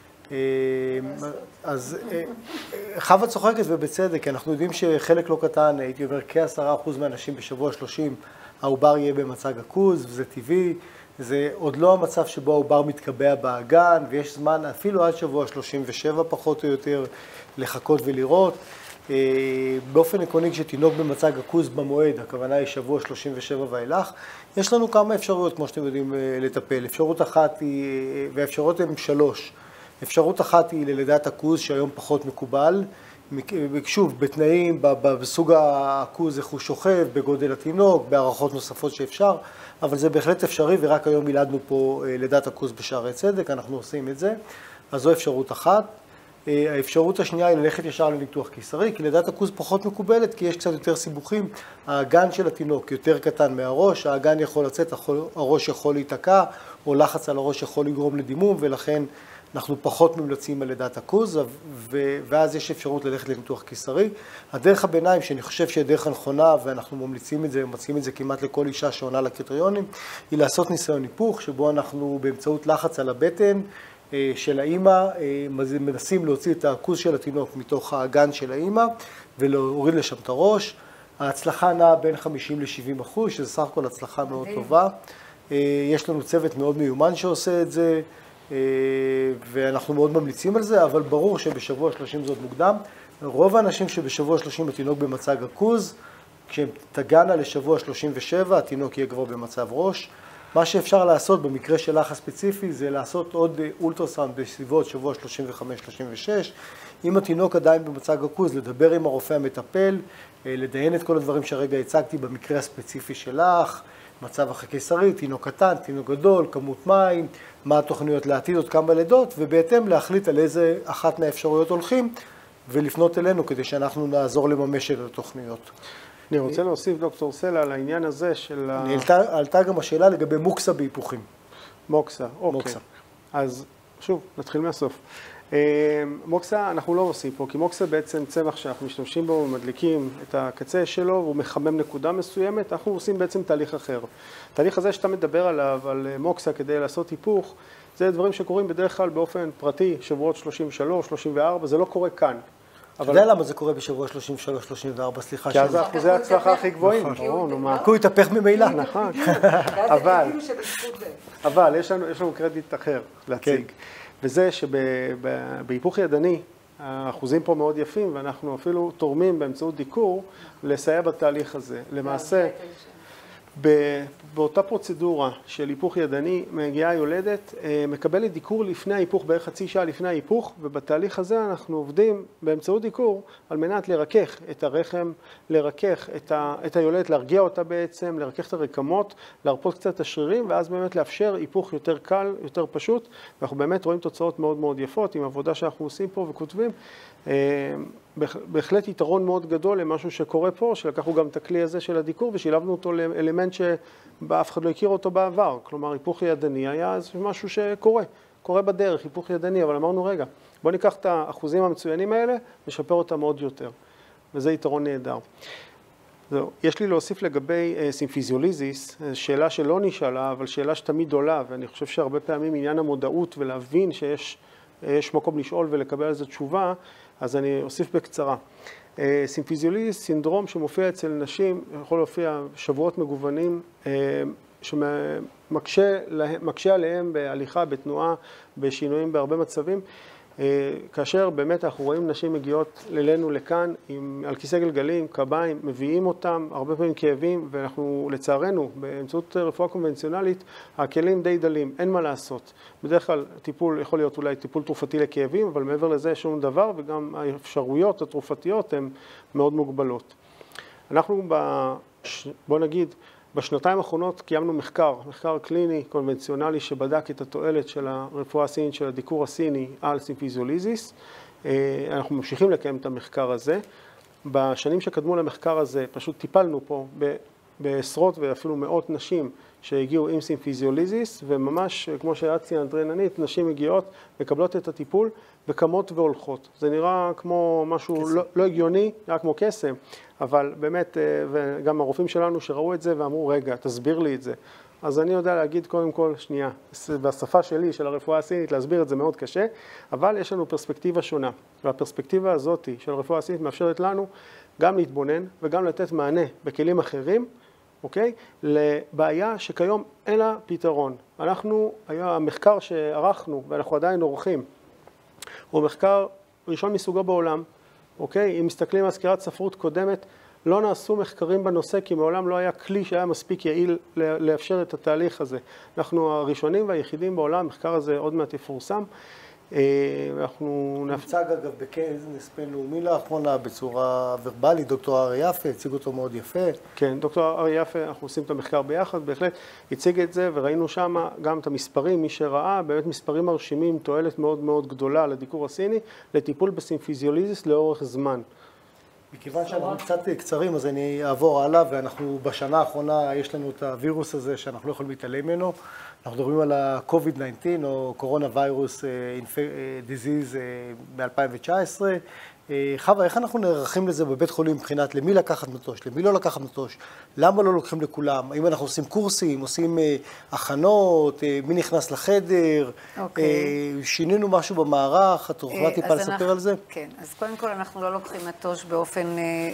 אז חווה צוחקת ובצדק, כי אנחנו יודעים שחלק לא קטן, הייתי אומר כ10% מהאנשים בשבוע 30, העובר יהיה במצב רכוז, וזה טבעי. זה עוד לא המצב שבו העובר מתקבע באגן, ויש זמן אפילו עד שבוע 37 פחות או יותר לחכות ולראות. באופן עקרוני כשתינוק במצב רכוז במועד, הכוונה היא שבוע 37 ואילך, יש לנו כמה אפשרויות, כמו שאתם יודעים, לטפל. אפשרות אחת היא, והאפשרויות הן 3. אפשרות אחת היא ללידת עכוז, שהיום פחות מקובל. שוב, בתנאים, בסוג העכוז, איך הוא שוכב, בגודל התינוק, בהערכות נוספות שאפשר, אבל זה בהחלט אפשרי, ורק היום ילדנו פה לידת עכוז בשערי צדק, אנחנו עושים את זה. אז זו אפשרות אחת. האפשרות השנייה היא ללכת ישר לניתוח קיסרי, כי לידת עכוז פחות מקובלת, כי יש קצת יותר סיבוכים. האגן של התינוק יותר קטן מהראש, האגן יכול לצאת, הראש יכול להיתקע, או לחץ על הראש יכול לגרום לדימום, ולכן אנחנו פחות ממלצים על לידת עכוז, ואז יש אפשרות ללכת לניתוח קיסרי. הדרך הביניים, שאני חושב שהיא הדרך הנכונה, ואנחנו ממליצים את זה, מציעים את זה כמעט לכל אישה שעונה לקריטריונים, היא לעשות ניסיון היפוך, שבו אנחנו באמצעות לחץ על הבטן, של האמא, מנסים להוציא את העכוז של התינוק מתוך האגן של האמא ולהוריד לשם את הראש. ההצלחה נעה בין 50-70%, שזה סך הכל הצלחה מאוד טובה. יש לנו צוות מאוד מיומן שעושה את זה, ואנחנו מאוד ממליצים על זה, אבל ברור שבשבוע 30 זאת מוקדם. רוב האנשים שבשבוע 30 התינוק במצב רכוז, כשהם תגענה לשבוע 37, התינוק יהיה כבר במצב ראש. מה שאפשר לעשות במקרה של לחץ ספציפי זה לעשות עוד אולטרסאונד בסביבות שבוע 35-36. אם התינוק עדיין במצב רכוז, לדבר עם הרופא המטפל, לדיין את כל הדברים שהרגע הצגתי במקרה הספציפי שלך, מצב אחרי קיסרי, תינוק קטן, תינוק גדול, כמות מים, מה התוכניות לעתיד, עוד כמה לידות, ובהתאם להחליט על איזה אחת מהאפשרויות הולכים, ולפנות אלינו כדי שאנחנו נעזור לממש את התוכניות. אני רוצה להוסיף, דוקטור סלע, על העניין הזה של... עלתה גם השאלה לגבי מוקסה בהיפוכים. מוקסה, אוקיי. מוקסה. אז שוב, נתחיל מהסוף. מוקסה אנחנו לא עושים פה, כי מוקסה בעצם צמח שאנחנו משתמשים בו ומדליקים את הקצה שלו, והוא מחמם נקודה מסוימת, אנחנו עושים בעצם תהליך אחר. התהליך הזה שאתה מדבר עליו, על מוקסה כדי לעשות היפוך, זה דברים שקורים בדרך כלל באופן פרטי, שבועות 33, 34, זה לא קורה כאן. אתה יודע למה זה קורה בשבוע 33-34, סליחה. כי אז אחוזי ההצלחה הכי גבוהים. הוא יתהפך ממילא. נכון. אבל יש לנו קרדיט אחר להציג. וזה שבהיפוך ידני, האחוזים פה מאוד יפים, ואנחנו אפילו תורמים באמצעות דיקור לסייע בתהליך הזה. למעשה, באותה פרוצדורה של היפוך ידני, מגיעה יולדת, מקבלת דיקור לפני ההיפוך, בערך חצי שעה לפני ההיפוך, ובתהליך הזה אנחנו עובדים באמצעות דיקור על מנת לרכך את הרחם, לרכך את היולדת, להרגיע אותה בעצם, לרכך את הרקמות, להרפות קצת את השרירים, ואז באמת לאפשר היפוך יותר קל, יותר פשוט, ואנחנו באמת רואים תוצאות מאוד מאוד יפות עם עבודה שאנחנו עושים פה וכותבים. בהחלט יתרון מאוד גדול למשהו שקורה פה, שלקחנו גם את הכלי הזה של הדיקור ושילבנו אותו לאלמנט שאף אחד לא הכיר אותו בעבר. כלומר, היפוך ידני היה משהו קורה בדרך, היפוך ידני, אבל אמרנו, רגע, בוא ניקח את האחוזים המצוינים האלה, נשפר אותם עוד יותר. וזה יתרון נהדר. זהו. יש לי להוסיף לגבי סימפיזיוליזיס, שאלה שלא נשאלה, אבל שאלה שתמיד עולה, ואני חושב שהרבה פעמים עניין המודעות ולהבין שיש מקום לשאול ולקבל על זה תשובה, אז אני אוסיף בקצרה. סימפיזיוליזיס, סינדרום שמופיע אצל נשים, יכול להופיע שבועות מגוונים, שמקשה עליהם בהליכה, בתנועה, בשינויים בהרבה מצבים. כאשר באמת אנחנו רואים נשים מגיעות אלינו לכאן על כיסא גלגלים, קביים, מביאים אותם, הרבה פעמים כאבים, ואנחנו לצערנו, באמצעות רפואה קונבנציונלית, הכלים די דלים, אין מה לעשות. בדרך כלל טיפול יכול להיות אולי טיפול תרופתי לכאבים, אבל מעבר לזה שום דבר, וגם האפשרויות התרופתיות הן מאוד מוגבלות. אנחנו בוא נגיד, בשנתיים האחרונות קיימנו מחקר קליני קונבנציונלי שבדק את התועלת של הרפואה הסינית, של הדיקור הסיני על סימפיזיוליזיס. אנחנו ממשיכים לקיים את המחקר הזה. בשנים שקדמו למחקר הזה פשוט טיפלנו פה בעשרות ואפילו מאות נשים שהגיעו עם סימפיזיוליזיס, וממש כמו שאת ציינת רעננית, נשים מגיעות, מקבלות את הטיפול וקמות והולכות. זה נראה כמו משהו לא הגיוני, נראה כמו קסם, אבל באמת, וגם הרופאים שלנו שראו את זה ואמרו, רגע, תסביר לי את זה. אז אני יודע להגיד קודם כל, שנייה, בשפה שלי, של הרפואה הסינית, להסביר את זה מאוד קשה, אבל יש לנו פרספקטיבה שונה. והפרספקטיבה הזאת של הרפואה הסינית מאפשרת לנו גם להתבונן וגם לתת מענה בכלים אחרים, אוקיי? לבעיה שכיום אין לה פתרון. היה המחקר שערכנו, ואנחנו עדיין עורכים, הוא מחקר ראשון מסוגו בעולם, אוקיי? אם מסתכלים על סקירת ספרות קודמת, לא נעשו מחקרים בנושא, כי מעולם לא היה כלי שהיה מספיק יעיל לאפשר את התהליך הזה. אנחנו הראשונים והיחידים בעולם, המחקר הזה עוד מעט יפורסם. נמצא אגב בכנס בינלאומי לאחרונה בצורה ורבלית, דוקטור אריה יפה, הציג אותו מאוד יפה. כן, דוקטור אריה יפה, אנחנו עושים את המחקר ביחד, בהחלט הציג את זה, וראינו שם גם את המספרים, מי שראה, באמת מספרים מרשימים, תועלת מאוד מאוד גדולה לדיקור הסיני, לטיפול בסימפיזיוליזיס לאורך זמן. מכיוון שאנחנו קצת קצרים, אז אני אעבור הלאה, ואנחנו בשנה האחרונה, יש לנו את הווירוס הזה שאנחנו לא יכולים להתעלם ממנו. אנחנו מדברים על ה-COVID-19 או קורונה ויירוס דיזיז ב-2019. חווה, איך אנחנו נערכים לזה בבית חולים מבחינת למי לקחת מטוש, למי לא לקחת מטוש, למה לא לוקחים לכולם, האם אנחנו עושים קורסים, עושים הכנות, מי נכנס לחדר, שינינו משהו במערך, את יכולה טיפה לספר על זה? כן, אז קודם כל אנחנו לא לוקחים מטוש באופן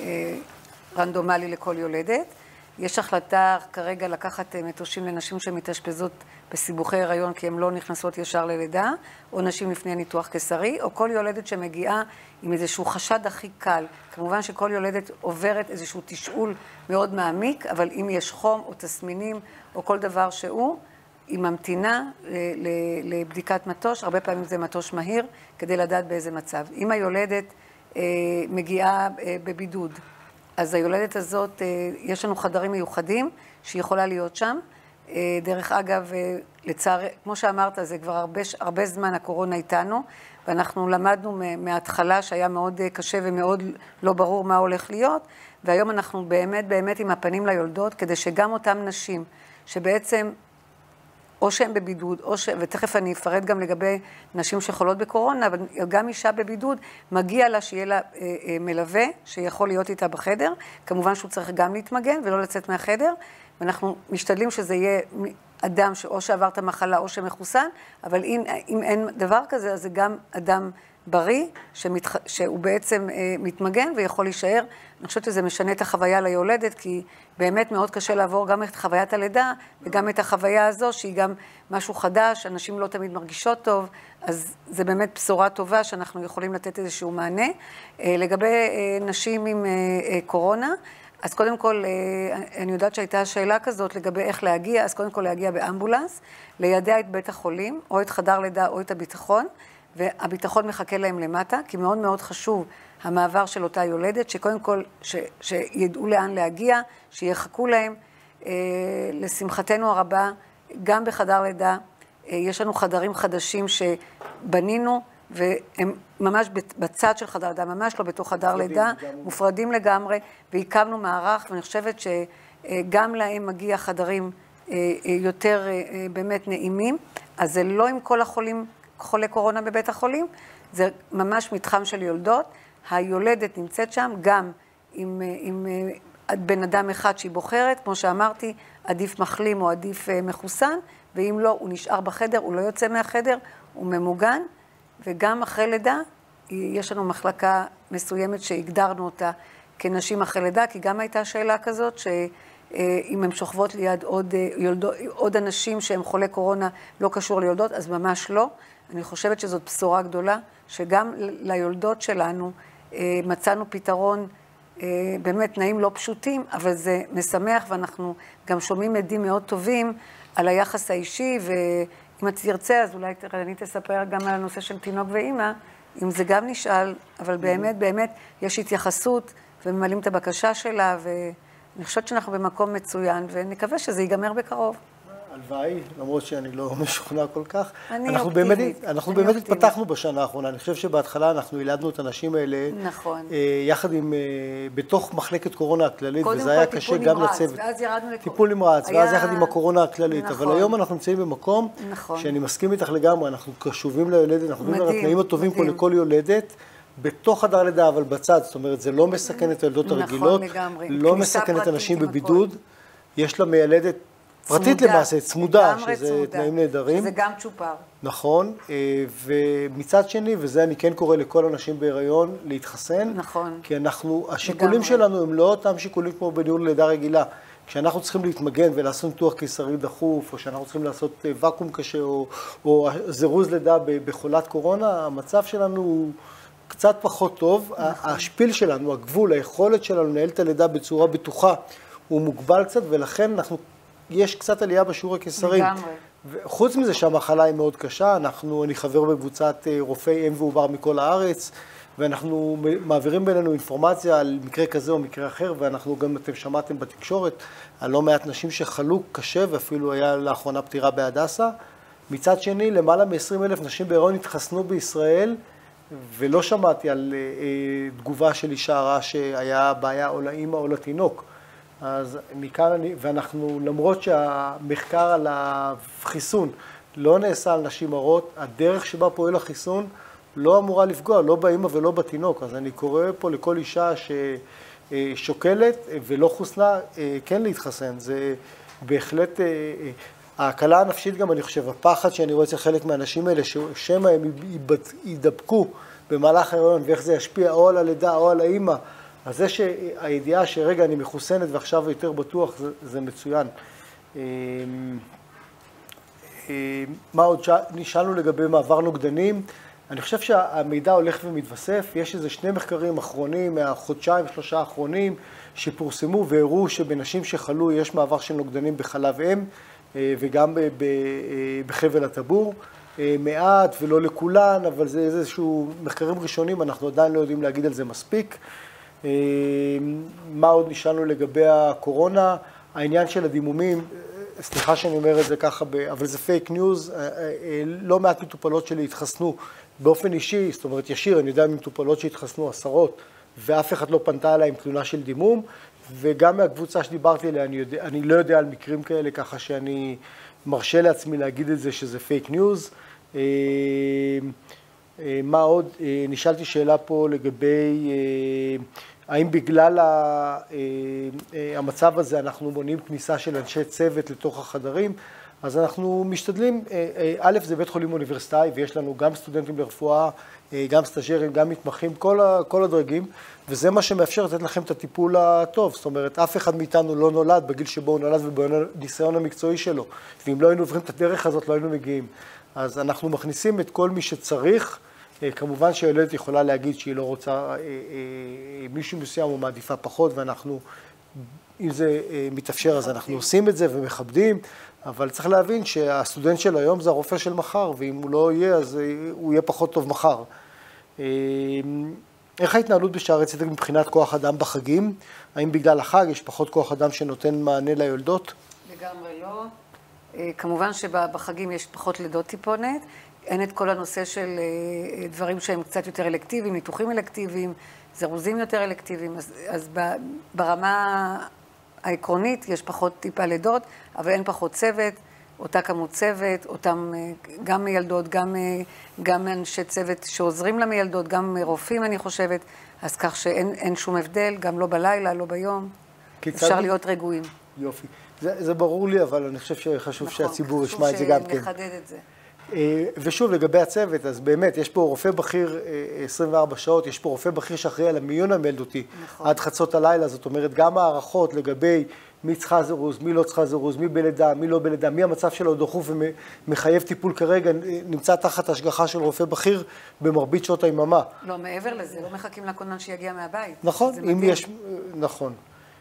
רנדומלי לכל יולדת. יש החלטה כרגע לקחת מטושים לנשים שמתאשפזות בסיבוכי הריון כי הן לא נכנסות ישר ללידה, או נשים לפני ניתוח קיסרי, או כל יולדת שמגיעה עם איזשהו חשד הכי קל. כמובן שכל יולדת עוברת איזשהו תשאול מאוד מעמיק, אבל אם יש חום או תסמינים או כל דבר שהוא, היא ממתינה לבדיקת מטוש, הרבה פעמים זה מטוש מהיר, כדי לדעת באיזה מצב. אם היולדת מגיעה בבידוד, אז היולדת הזאת, יש לנו חדרים מיוחדים שהיא יכולה להיות שם. דרך אגב, לצערי, כמו שאמרת, זה כבר הרבה זמן הקורונה איתנו, ואנחנו למדנו מההתחלה שהיה מאוד קשה ומאוד לא ברור מה הולך להיות, והיום אנחנו באמת עם הפנים ליולדות, כדי שגם אותם נשים שבעצם או שהן בבידוד, ותכף אני אפרט גם לגבי נשים שחולות בקורונה, אבל גם אישה בבידוד, מגיע לה שיהיה לה מלווה שיכול להיות איתה בחדר. כמובן שהוא צריך גם להתמגן ולא לצאת מהחדר, ואנחנו משתדלים שזה יהיה אדם שאו שעבר את המחלה או שמחוסן, אבל אם אין דבר כזה, אז זה גם אדם בריא, שהוא בעצם מתמגן ויכול להישאר. אני חושבת שזה משנה את החוויה ליולדת, כי באמת מאוד קשה לעבור גם את חוויית הלידה, וגם את החוויה הזו, שהיא גם משהו חדש, אנשים לא תמיד מרגישות טוב, אז זה באמת בשורה טובה שאנחנו יכולים לתת איזשהו מענה. לגבי נשים עם קורונה, אז קודם כל, אני יודעת שהייתה שאלה כזאת לגבי איך להגיע, אז קודם כל להגיע באמבולנס, לידע את בית החולים, או את חדר לידה או את הביטחון, והביטחון מחכה להם למטה, כי מאוד מאוד חשוב המעבר של אותה יולדת, שקודם כל שידעו לאן להגיע, שיחכו להם. לשמחתנו הרבה, גם בחדר לידה, יש לנו חדרים חדשים שבנינו, והם ממש בצד של חדר לידה, ממש לא בתוך חדר לידה, מופרדים לגמרי, והקמנו מערך, ואני חושבת שגם להם מגיע חדרים יותר באמת נעימים, אז זה לא עם כל החולים, חולי קורונה בבית החולים, זה ממש מתחם של יולדות, היולדת נמצאת שם גם עם בן אדם אחד שהיא בוחרת, כמו שאמרתי, עדיף מחלים או עדיף מחוסן, ואם לא, הוא נשאר בחדר, הוא לא יוצא מהחדר, הוא ממוגן, וגם אחרי לידה, יש לנו מחלקה מסוימת שהגדרנו אותה כנשים אחרי לידה, כי גם הייתה שאלה כזאת, שאם הן שוכבות ליד עוד אנשים שהם חולי קורונה לא קשור ליולדות, אז ממש לא. אני חושבת שזאת בשורה גדולה, שגם ליולדות שלנו מצאנו פתרון, באמת תנאים לא פשוטים, אבל זה משמח, ואנחנו גם שומעים עדים מאוד טובים על היחס האישי, ואם את תרצה, אז אולי אני תספר גם על הנושא של תינוק ואימא, אם זה גם נשאל, אבל באמת, באמת יש התייחסות, וממלאים את הבקשה שלה, ואני חושבת שאנחנו במקום מצוין, ונקווה שזה ייגמר בקרוב. הלוואי, למרות שאני לא משוכנע כל כך. אני אופטימית. אנחנו באמת התפתחנו בשנה האחרונה. אני חושב שבהתחלה אנחנו ילדנו את הנשים האלה, נכון. יחד עם, בתוך מחלקת קורונה הכללית, וזה היה קשה טיפול גם נמרץ, לצוות. ואז ירדנו טיפול נמרץ, ואז יחד עם הקורונה הכללית. נכון. אבל היום אנחנו נמצאים במקום, נכון. שאני מסכים איתך לגמרי, אנחנו קשובים ליולדת, אנחנו מדברים על התנאים הטובים פה מדהים. לכל יולדת, בתוך חדר לידה, אבל בצד, זאת אומרת, זה לא מסכן את הילדות הרגילות, לגמרי. לא מסכן את הנשים בבידוד, יש לה מיילדת פרטית למעשה, צמודה, שזה תנאים נהדרים. שזה גם צ'ופר. נכון, ומצד שני, וזה אני כן קורא לכל הנשים בהיריון, להתחסן. נכון. כי השיקולים שלנו הם לא אותם שיקולים כמו בניהול לידה רגילה. כשאנחנו צריכים להתמגן ולעשות ניתוח קיסרי דחוף, או שאנחנו צריכים לעשות ואקום קשה, או זירוז לידה בחולת קורונה, המצב שלנו הוא קצת פחות טוב. השפיל שלנו, הגבול, היכולת שלנו לנהל את הלידה בצורה בטוחה, הוא מוגבל קצת, ולכן יש קצת עלייה בשיעור הקיסרי. חוץ מזה שהמחלה היא מאוד קשה, אני חבר בקבוצת רופאי אם ועובר מכל הארץ, ואנחנו מעבירים בינינו אינפורמציה על מקרה כזה או מקרה אחר, ואנחנו גם, אתם שמעתם בתקשורת, על לא מעט נשים שחלו קשה, ואפילו היה לאחרונה פטירה בהדסה. מצד שני, למעלה מ-20,000 נשים בהיריון התחסנו בישראל, ולא שמעתי על תגובה של אישה רעה שהיה בעיה או לאמא או לתינוק. אז מכאן ואנחנו, למרות שהמחקר על החיסון לא נעשה על נשים הרות, הדרך שבה פועל החיסון לא אמורה לפגוע, לא באמא ולא בתינוק. אז אני קורא פה לכל אישה ששוקלת ולא חוסנה, כן להתחסן. זה בהחלט, ההקלה הנפשית גם, אני חושב, הפחד שאני רואה אצל חלק מהאנשים האלה, ששמה הם יידבקו במהלך ההיריון, ואיך זה ישפיע או על הלידה או על האמא, אז זה שהידיעה שרגע אני מחוסנת ועכשיו יותר בטוח, זה מצוין. מה עוד נשאלנו לגבי מעבר נוגדנים? אני חושב שהמידע הולך ומתווסף. יש איזה 2 מחקרים אחרונים, מהחודשיים, 3 האחרונים, שפורסמו והראו שבנשים שחלו יש מעבר של נוגדנים בחלב אם, וגם בחבל הטבור. מעט ולא לכולן, אבל זה איזשהו מחקרים ראשונים, אנחנו עדיין לא יודעים להגיד על זה מספיק. מה עוד נשאלנו לגבי הקורונה? העניין של הדימומים, סליחה שאני אומר את זה ככה, אבל זה פייק ניוז, לא מעט מטופלות שלי התחסנו באופן אישי, זאת אומרת ישיר, אני יודע ממטופלות שהתחסנו 10, ואף אחד לא פנתה עליי עם תלונה של דימום, וגם מהקבוצה שדיברתי עליה, אני לא יודע על מקרים כאלה, ככה שאני מרשה לעצמי להגיד את זה שזה פייק ניוז. מה עוד? נשאלתי שאלה פה לגבי האם בגלל המצב הזה אנחנו מונעים כניסה של אנשי צוות לתוך החדרים. אז אנחנו משתדלים, א', זה בית חולים אוניברסיטאי, ויש לנו גם סטודנטים לרפואה, גם סטאז'רים, גם מתמחים, כל הדרגים, וזה מה שמאפשר לתת לכם את הטיפול הטוב. זאת אומרת, אף אחד מאיתנו לא נולד בגיל שבו הוא נולד ובניסיון המקצועי שלו. ואם לא היינו עוברים את הדרך הזאת, לא היינו מגיעים. אז אנחנו מכניסים את כל מי שצריך. כמובן שהילדת יכולה להגיד שהיא לא רוצה מישהו מסוים או מעדיפה פחות, ואנחנו, אם זה מתאפשר, אז אנחנו עושים את זה ומכבדים, אבל צריך להבין שהסטודנט של היום זה הרופא של מחר, ואם הוא לא יהיה, אז הוא יהיה פחות טוב מחר. איך ההתנהלות בשערי צדק מבחינת כוח אדם בחגים? האם בגלל החג יש פחות כוח אדם שנותן מענה ליולדות? לגמרי לא. כמובן שבחגים יש פחות לידות טיפונת, אין את כל הנושא של דברים שהם קצת יותר אלקטיביים, ניתוחים אלקטיביים, זירוזים יותר אלקטיביים, אז ברמה העקרונית יש פחות טיפה לידות, אבל אין פחות צוות, אותה כמות צוות, אותם גם מילדות, גם אנשי צוות שעוזרים למילדות, גם רופאים אני חושבת, אז כך שאין שום הבדל, גם לא בלילה, לא ביום, אפשר להיות רגועים. יופי. זה ברור לי, אבל אני חושב שחשוב שהציבור ישמע את זה גם כן. חשוב שנחדד את זה. ושוב, לגבי הצוות, אז באמת, יש פה רופא בכיר 24 שעות, יש פה רופא בכיר שאחראי על המיון המילדותי עד חצות הלילה, זאת אומרת, גם הערכות לגבי מי צריכה זירוז, מי לא צריכה זירוז, מי בלידה, מי לא בלידה, מי המצב שלו דחוף ומחייב טיפול כרגע, נמצא תחת השגחה של רופא בכיר במרבית שעות היממה. לא, מעבר לזה, לא מחכים לכונן שיגיע מהבית. נכון, אם יש, נכון.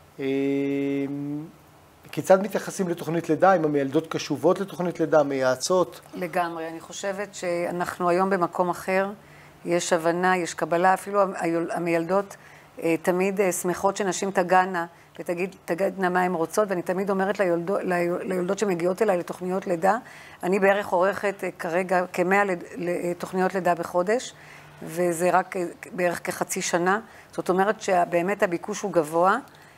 כיצד מתייחסים לתוכנית לידה? אם המילדות קשובות לתוכנית לידה, מייעצות? לגמרי, אני חושבת שאנחנו היום במקום אחר, יש הבנה, יש קבלה, אפילו המילדות תמיד שמחות שנשים תגענה ותגדנה מה הן רוצות, ואני תמיד אומרת ליולדות שמגיעות אליי לתוכניות לידה, אני בערך עורכת כרגע כ100 תוכניות לידה בחודש, וזה רק בערך כחצי שנה, זאת אומרת שבאמת הביקוש הוא גבוה,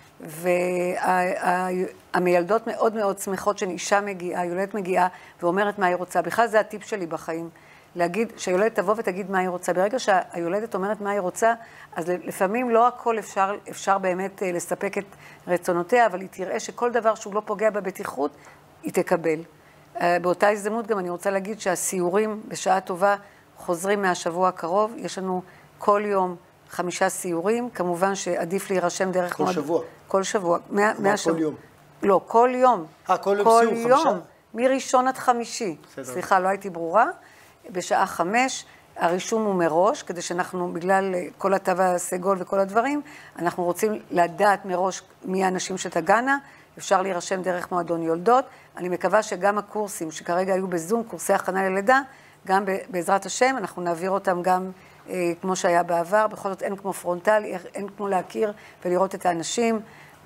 והמילדות מאוד מאוד שמחות שאישה מגיעה, יולדת מגיעה ואומרת מה היא רוצה. בכלל זה הטיפ שלי בחיים, להגיד שהיולדת תבוא ותגיד מה היא רוצה. ברגע שהיולדת אומרת מה היא רוצה, אז לפעמים לא הכל אפשר באמת לספק את רצונותיה, אבל היא תראה שכל דבר שהוא לא פוגע בבטיחות, היא תקבל. באותה הזדמנות גם אני רוצה להגיד שהסיורים בשעה טובה חוזרים מהשבוע הקרוב. יש לנו כל יום 5 סיורים, כמובן שעדיף להירשם דרך כל שבוע? כל שבוע. כל יום? לא, כל יום. כל יום סיור, 5? מראשון עד חמישי. סליחה, לא הייתי ברורה. בשעה 5, הרישום הוא מראש, כדי שאנחנו, בגלל כל התו הסגול וכל הדברים, אנחנו רוצים לדעת מראש מי האנשים שתגענה, אפשר להירשם דרך מועדון יולדות. אני מקווה שגם הקורסים שכרגע היו בזום, קורסי הכנה ללידה, גם בעזרת השם, אנחנו נעביר אותם גם כמו שהיה בעבר. בכל זאת אין כמו פרונטלי, אין כמו להכיר ולראות את האנשים.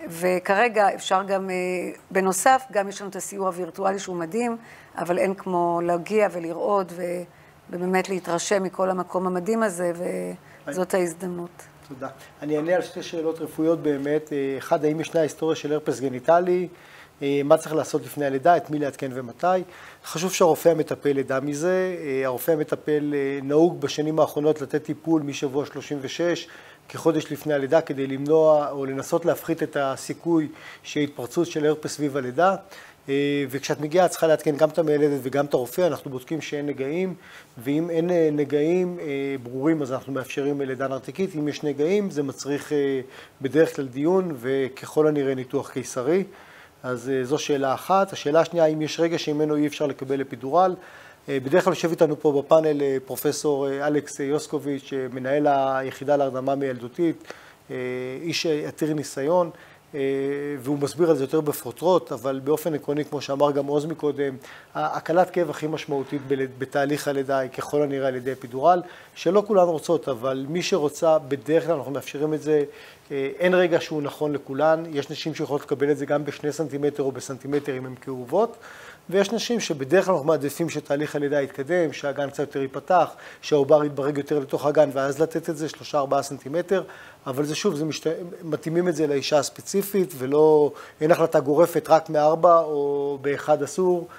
וכרגע אפשר גם, בנוסף, גם יש לנו את הסיור הווירטואלי שהוא מדהים, אבל אין כמו להגיע ולראות ובאמת להתרשם מכל המקום המדהים הזה, וזאת ההזדמנות. תודה. אני אענה על 2 שאלות רפואיות באמת. אחד, האם ישנה היסטוריה של הרפס גניטלי? מה צריך לעשות לפני הלידה, את מי לעדכן ומתי? חשוב שהרופא המטפל ידע מזה. הרופא המטפל נהוג בשנים האחרונות לתת טיפול משבוע 36, כחודש לפני הלידה, כדי למנוע או לנסות להפחית את הסיכוי שהתפרצות של הרפס סביב הלידה. וכשאת מגיעה, את צריכה לעדכן גם את המילדת וגם את הרופא. אנחנו בודקים שאין נגעים, ואם אין נגעים ברורים, אז אנחנו מאפשרים לידה נרתיקית. אם יש נגעים, זה מצריך בדרך כלל דיון, וככל הנראה ניתוח קיסרי. אז זו שאלה אחת. השאלה השנייה, אם יש רגע שממנו אי אפשר לקבל אפידורל. בדרך כלל יושב איתנו פה בפאנל פרופסור אלכס יוסקוביץ', מנהל היחידה להרדמה מילדותית, איש עתיר ניסיון, והוא מסביר על זה יותר בפרוטרוט, אבל באופן עקרוני, כמו שאמר גם עוז מקודם, הקלת כאב הכי משמעותית בתהליך הלידה היא ככל הנראה על ידי אפידורל, שלא כולן רוצות, אבל מי שרוצה, בדרך כלל אנחנו מאפשרים את זה, אין רגע שהוא נכון לכולן, יש נשים שיכולות לקבל את זה גם ב2 סנטימטר או בסנטימטר אם הן כאובות, ויש נשים שבדרך כלל אנחנו מעדיפים שתהליך הלידה יתקדם, שהאגן קצת יותר ייפתח, שהעובר יתברג יותר לתוך האגן, ואז לתת את זה 3-4 סנטימטר, אבל זה שוב, מתאימים את זה לאישה הספציפית, אין החלטה גורפת רק מ4 או ב1 אסור,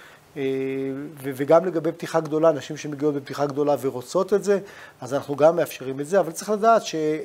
וגם לגבי פתיחה גדולה, נשים שמגיעות בפתיחה גדולה ורוצות את זה, אז אנחנו גם מאפשרים את זה, אבל צריך לדעת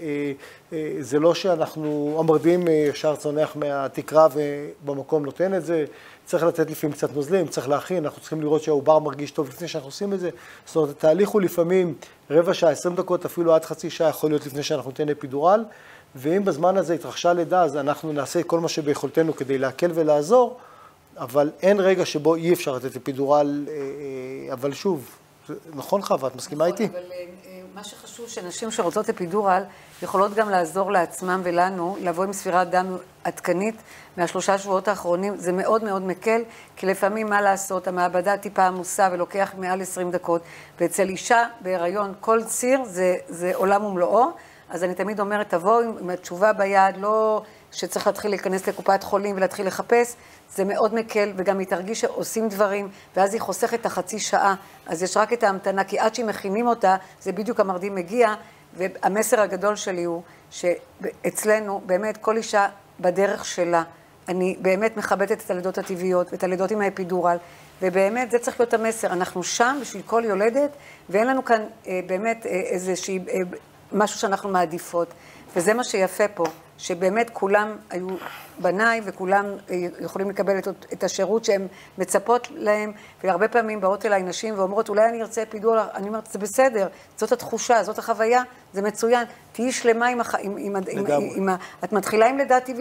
שזה לא שאנחנו, המרדים ישר צונח מהתקרה ובמקום נותן את זה, צריך לתת לפעמים קצת נוזלים, צריך להכין, אנחנו צריכים לראות שהעובר מרגיש טוב לפני שאנחנו עושים את זה. זאת אומרת, התהליך הוא לפעמים רבע שעה, 20 דקות, אפילו עד חצי שעה יכול להיות לפני שאנחנו ניתן אפידורל, ואם בזמן הזה התרחשה לידה, אז אנחנו נעשה כל מה שביכולתנו כדי להקל ולעזור, אבל אין רגע שבו אי אפשר לתת אפידורל, אבל שוב, נכון חווה, את מסכימה איתי? אבל מה שחשוב שנשים שרוצות אפידורל יכולות גם לעזור לעצמם ולנו, לבוא עם ספירת דם עדכנית מה3 שבועות האחרונים, זה מאוד מאוד מקל, כי לפעמים מה לעשות, המעבדה טיפה עמוסה ולוקח מעל 20 דקות, ואצל אישה בהיריון כל ציר זה עולם ומלואו, אז אני תמיד אומרת, תבוא עם התשובה ביד, לא שצריך להתחיל להיכנס לקופת חולים ולהתחיל לחפש, זה מאוד מקל, וגם היא תרגיש שעושים דברים, ואז היא חוסכת את החצי שעה, אז יש רק את ההמתנה, כי עד שמכינים אותה, זה בדיוק המרדים מגיע, והמסר הגדול שלי הוא שאצלנו, באמת כל אישה בדרך שלה, אני באמת מכבדת את הלידות הטבעיות, ואת הלידות עם האפידורל, ובאמת זה צריך להיות המסר, אנחנו שם בשביל כל יולדת, ואין לנו כאן באמת איזושהי משהו שאנחנו מעדיפות, וזה מה שיפה פה, שבאמת כולם היו בניי, וכולם יכולים לקבל את השירות שהן מצפות להם, והרבה פעמים באות אליי נשים ואומרות, אולי אני ארצה אפידורל, אני אומרת, זה בסדר, זאת התחושה, זאת החוויה, זה מצוין, תהיי שלמה את מתחילה עם לידה טבעית,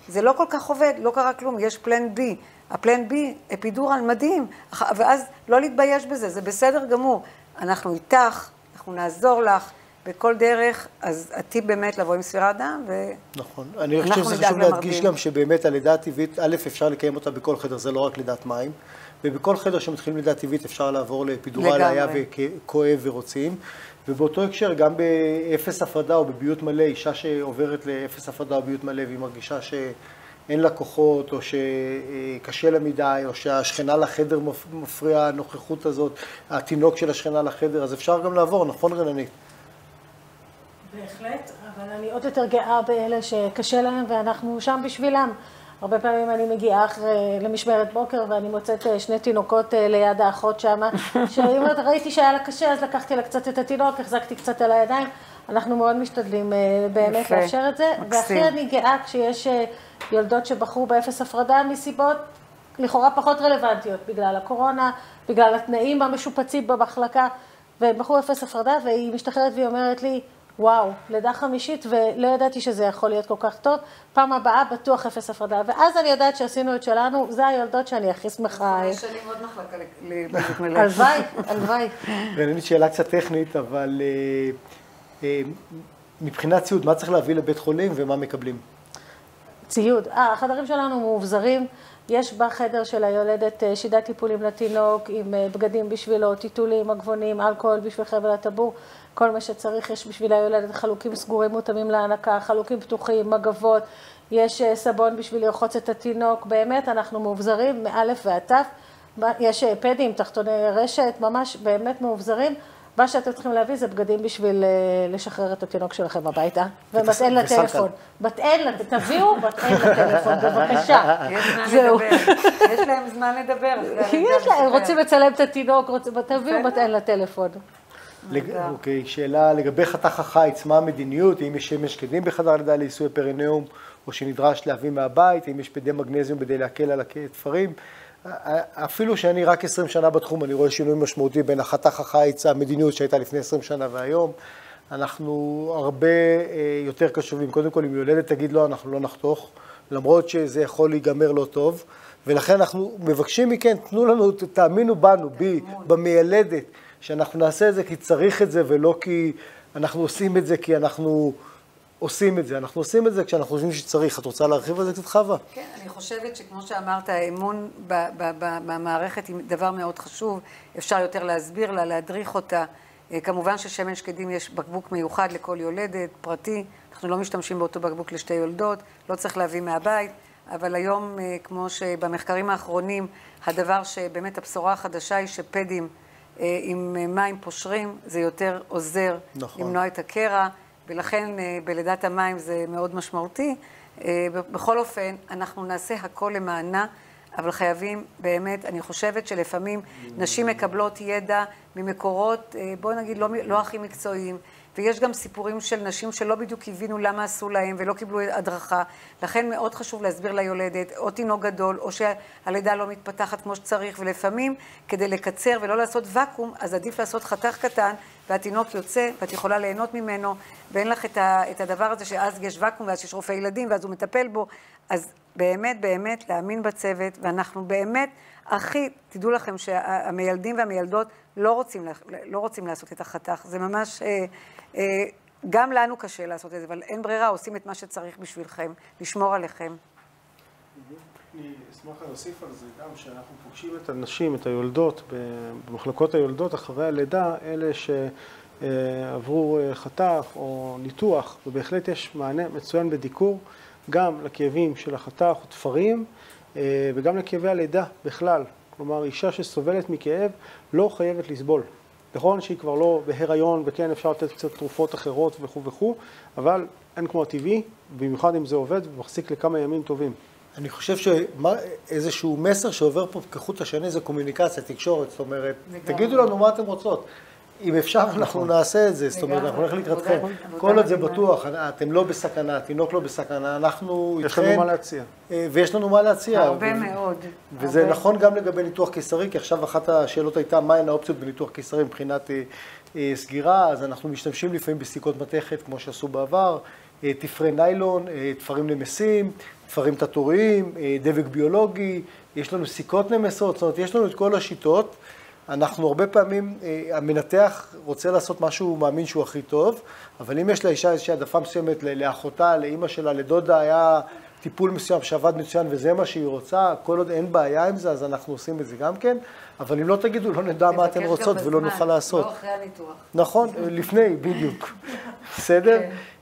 זה לא כל כך עובד, לא קרה כלום, יש פלן בי. הפלן בי, אפידורל מדהים, ואז לא להתבייש בזה, זה בסדר גמור. אנחנו איתך, אנחנו נעזור לך בכל דרך, אז הטיפ באמת לבוא עם ספירת דם, נכון. אני חושב שזה חשוב להדגיש גם שבאמת הלידה הטבעית, א', אפשר לקיים אותה בכל חדר, זה לא רק לידת מים, ובכל חדר שמתחילים לידה טבעית אפשר לעבור לאפידורל, היה וכואב ורוצים, ובאותו הקשר גם באפס הפרדה או בביות מלא, אישה שעוברת לאפס הפרדה או ביות מלא והיא מרגישה שאין לה כוחות או שקשה לה מדי או שהשכנה לחדר מפריעה הנוכחות הזאת, התינוק של השכנה לחדר, אז אפשר גם לעבור, נכון רננית? בהחלט, אבל אני עוד יותר גאה באלה שקשה להם ואנחנו שם בשבילם. הרבה פעמים אני מגיעה אחרי למשמרת בוקר ואני מוצאת שני תינוקות ליד האחות שם, שהיא אומרת, ראיתי שהיה לה קשה, אז לקחתי לה קצת את התינוק, החזקתי קצת על הידיים. אנחנו מאוד משתדלים באמת לאפשר את זה. והכי אני גאה כשיש יולדות שבחרו באפס הפרדה מסיבות לכאורה פחות רלוונטיות, בגלל הקורונה, בגלל התנאים המשופצים במחלקה, ובחרו אפס הפרדה והיא משתחררת והיא אומרת לי, וואו, לידה חמישית, ולא ידעתי שזה יכול להיות כל כך טוב. פעם הבאה בטוח אפס הפרדה. ואז אני יודעת שעשינו את שלנו, זה היולדות שאני הכי שמחה. יש שנים עוד מחלקה לבית מלא. הלוואי, הלוואי. רננית, שאלה קצת טכנית, אבל מבחינת ציוד, מה צריך להביא לבית חולים ומה מקבלים? ציוד. החדרים שלנו מאובזרים. יש בחדר של היולדת שידת טיפולים לתינוק, עם בגדים בשבילו, טיטולים, מגבונים, אלכוהול בשביל חבל הטבור. כל מה שצריך יש בשביל היולדת, חלוקים סגורים מותאמים להנקה, חלוקים פתוחים, מגבות, יש סבון בשביל לרחוץ את התינוק, באמת אנחנו מאובזרים מאלף ועד תף, יש פדים, תחתוני רשת, ממש באמת מאובזרים, מה שאתם צריכים להביא זה בגדים בשביל לשחרר את התינוק שלכם הביתה, ומטען לטלפון. תביאו מטען לטלפון, בבקשה. יש להם זמן לדבר. יש להם, רוצים לצלם את התינוק, תביאו מטען לטלפון. אוקיי, שאלה לגבי חתך החיץ, מה המדיניות, האם יש שמש שקדים בחדר הלידה לעיסוי הפרינאום, או שנדרש להביא מהבית, האם יש פדי מגנזיום כדי להקל על התפרים. אפילו שאני רק 20 שנה בתחום, אני רואה שינוי משמעותי בין החתך החיץ, המדיניות שהייתה לפני 20 שנה והיום. אנחנו הרבה יותר קשובים. קודם כל, אם יולדת תגיד לא, אנחנו לא נחתוך, למרות שזה יכול להיגמר לא טוב. ולכן אנחנו מבקשים מכן, תנו לנו, תאמינו בנו, בי, במיילדת, שאנחנו נעשה את זה כי צריך את זה, ולא כי אנחנו עושים את זה כי אנחנו עושים את זה. אנחנו עושים את זה כשאנחנו חושבים שצריך. את רוצה להרחיב על זה קצת, חווה? כן, אני חושבת שכמו שאמרת, האמון במערכת היא דבר מאוד חשוב. אפשר יותר להסביר לה, להדריך אותה. כמובן ששמן שקדים יש בקבוק מיוחד לכל יולדת, פרטי. אנחנו לא משתמשים באותו בקבוק לשתי יולדות, לא צריך להביא מהבית. אבל היום, כמו שבמחקרים האחרונים, הדבר שבאמת הבשורה החדשה היא שפדים עם מים פושרים, זה יותר עוזר למנוע את הקרע, ולכן בלידת המים זה מאוד משמעותי. בכל אופן, אנחנו נעשה הכל למענה, אבל חייבים באמת, אני חושבת שלפעמים נשים מקבלות ידע ממקורות, בואו נגיד, לא הכי מקצועיים, ויש גם סיפורים של נשים שלא בדיוק הבינו למה עשו להם ולא קיבלו הדרכה. לכן מאוד חשוב להסביר ליולדת, או תינוק גדול, או שהלידה לא מתפתחת כמו שצריך, ולפעמים כדי לקצר ולא לעשות וקום, אז עדיף לעשות חתך קטן, והתינוק יוצא, ואת יכולה ליהנות ממנו, ואין לך את הדבר הזה שאז יש וקום, ואז יש רופא ילדים, ואז הוא מטפל בו. אז באמת, באמת, להאמין בצוות, ואנחנו באמת, תדעו לכם שהמיילדים והמיילדות לא רוצים לעשות את החתך. זה ממש, גם לנו קשה לעשות את זה, אבל אין ברירה, עושים את מה שצריך בשבילכם, לשמור עליכם. אני אשמח להוסיף על זה גם שאנחנו פוגשים את הנשים, את היולדות, במחלקות היולדות אחרי הלידה, אלה שעברו חתך או ניתוח, ובהחלט יש מענה מצוין בדיקור, גם לכאבים של החתך או תפרים, וגם לכאבי הלידה בכלל. כלומר, אישה שסובלת מכאב לא חייבת לסבול. נכון שהיא כבר לא בהיריון, וכן אפשר לתת קצת תרופות אחרות וכו' וכו', אבל אין כמו הטבעי, במיוחד אם זה עובד ומחזיק לכמה ימים טובים. אני חושב שאיזשהו מסר שעובר פה כחוט השני זה קומוניקציה, תקשורת, זאת אומרת, תגידו לנו מה אתם רוצות. אם אפשר, אנחנו נעשה את זה, זאת אומרת, אנחנו נלך לקראתכם. כל עוד זה בטוח, אתם לא בסכנה, התינוק לא בסכנה, אנחנו איתכם. יש לנו מה להציע. ויש לנו מה להציע. הרבה מאוד. וזה נכון גם לגבי ניתוח קיסרי, כי עכשיו אחת השאלות הייתה, מהן האופציות בניתוח קיסרי מבחינת סגירה, אז אנחנו משתמשים לפעמים בסיכות מתכת, כמו שעשו בעבר, תפרי ניילון, תפרים נמסים, תפרים תת-עוריים, דבק ביולוגי, יש לנו סיכות נמסות, זאת אומרת, יש לנו את כל השיטות. אנחנו הרבה פעמים, המנתח רוצה לעשות משהו, הוא מאמין שהוא הכי טוב, אבל אם יש לאישה איזושהי העדפה מסוימת לאחותה, לאמא שלה, לדודה, היה טיפול מסוים שעבד מצוין וזה מה שהיא רוצה, כל עוד אין בעיה עם זה, אז אנחנו עושים את זה גם כן, אבל אם לא תגידו, לא נדע מה אתן רוצות ולא נוכל לעשות. לא אחרי הניתוח. נכון, לפני, בדיוק. בסדר?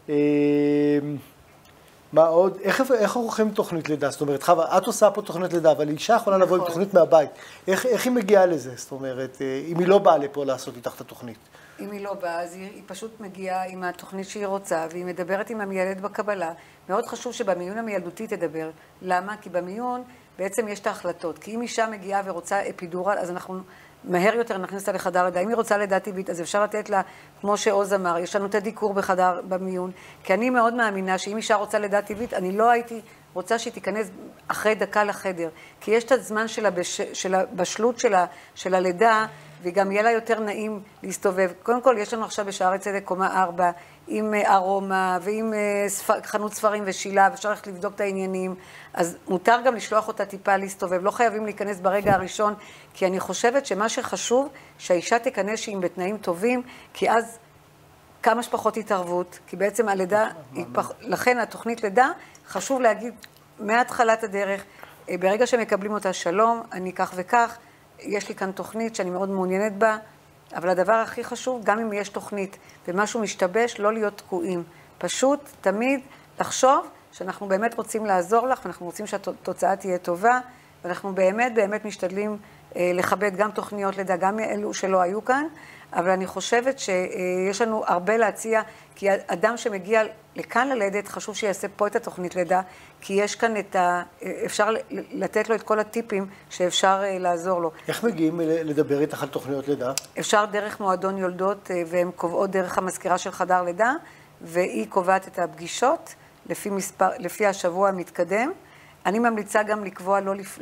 מה עוד? איך עורכים תוכנית לידה? זאת אומרת, חווה, את עושה פה תוכנית לידה, אבל אישה יכולה לבוא עם תוכנית מהבית. איך היא מגיעה לזה? זאת אומרת, אם היא לא באה לפה לעשות איתך את התוכנית. אם היא לא באה, אז היא פשוט מגיעה עם התוכנית שהיא רוצה, והיא מדברת עם המיילד בקבלה. מאוד חשוב שבמיון המילדותי תדבר. למה? כי במיון בעצם יש את ההחלטות. כי אם אישה מגיעה ורוצה אפידורל, אז אנחנו מהר יותר נכניס אותה לחדר לידה. אם היא רוצה לידה טבעית, אז אפשר לתת לה, כמו שעוז אמר, יש לנו את הדיקור במיון. כי אני מאוד מאמינה שאם אישה רוצה לידה טבעית, אני לא הייתי רוצה שהיא תיכנס אחרי דקה לחדר. כי יש את הזמן של הבשלות של הלידה, וגם יהיה לה יותר נעים להסתובב. קודם כל, יש לנו עכשיו בשערי צדק קומה 4, עם ארומה ועם חנות ספרים ושילה, ואפשר ללכת לבדוק את העניינים. אז מותר גם לשלוח אותה טיפה להסתובב. לא חייבים להיכנס ברגע הראשון, כי אני חושבת שמה שחשוב, שהאישה תיכנס שהיא בתנאים טובים, כי אז כמה שפחות התערבות, כי בעצם הלידה, לכן התוכנית לידה, חשוב להגיד מהתחלת הדרך, ברגע שמקבלים אותה שלום, אני כך וכך, יש לי כאן תוכנית שאני מאוד מעוניינת בה, אבל הדבר הכי חשוב, גם אם יש תוכנית ומשהו משתבש, לא להיות תקועים. פשוט תמיד לחשוב שאנחנו באמת רוצים לעזור לך, ואנחנו רוצים שהתוצאה תהיה טובה, ואנחנו באמת משתדלים לכבד גם תוכניות לידה, גם אלו שלא היו כאן, אבל אני חושבת שיש לנו הרבה להציע, כי אדם שמגיע לכאן ללדת, חשוב שיעשה פה את התוכנית לידה, כי יש כאן אפשר לתת לו את כל הטיפים שאפשר לעזור לו. איך מגיעים לדבר איתך על תוכניות לידה? אפשר דרך מועדון יולדות, והן קובעות דרך המזכירה של חדר לידה, והיא קובעת את הפגישות לפי השבוע המתקדם. אני ממליצה גם לקבוע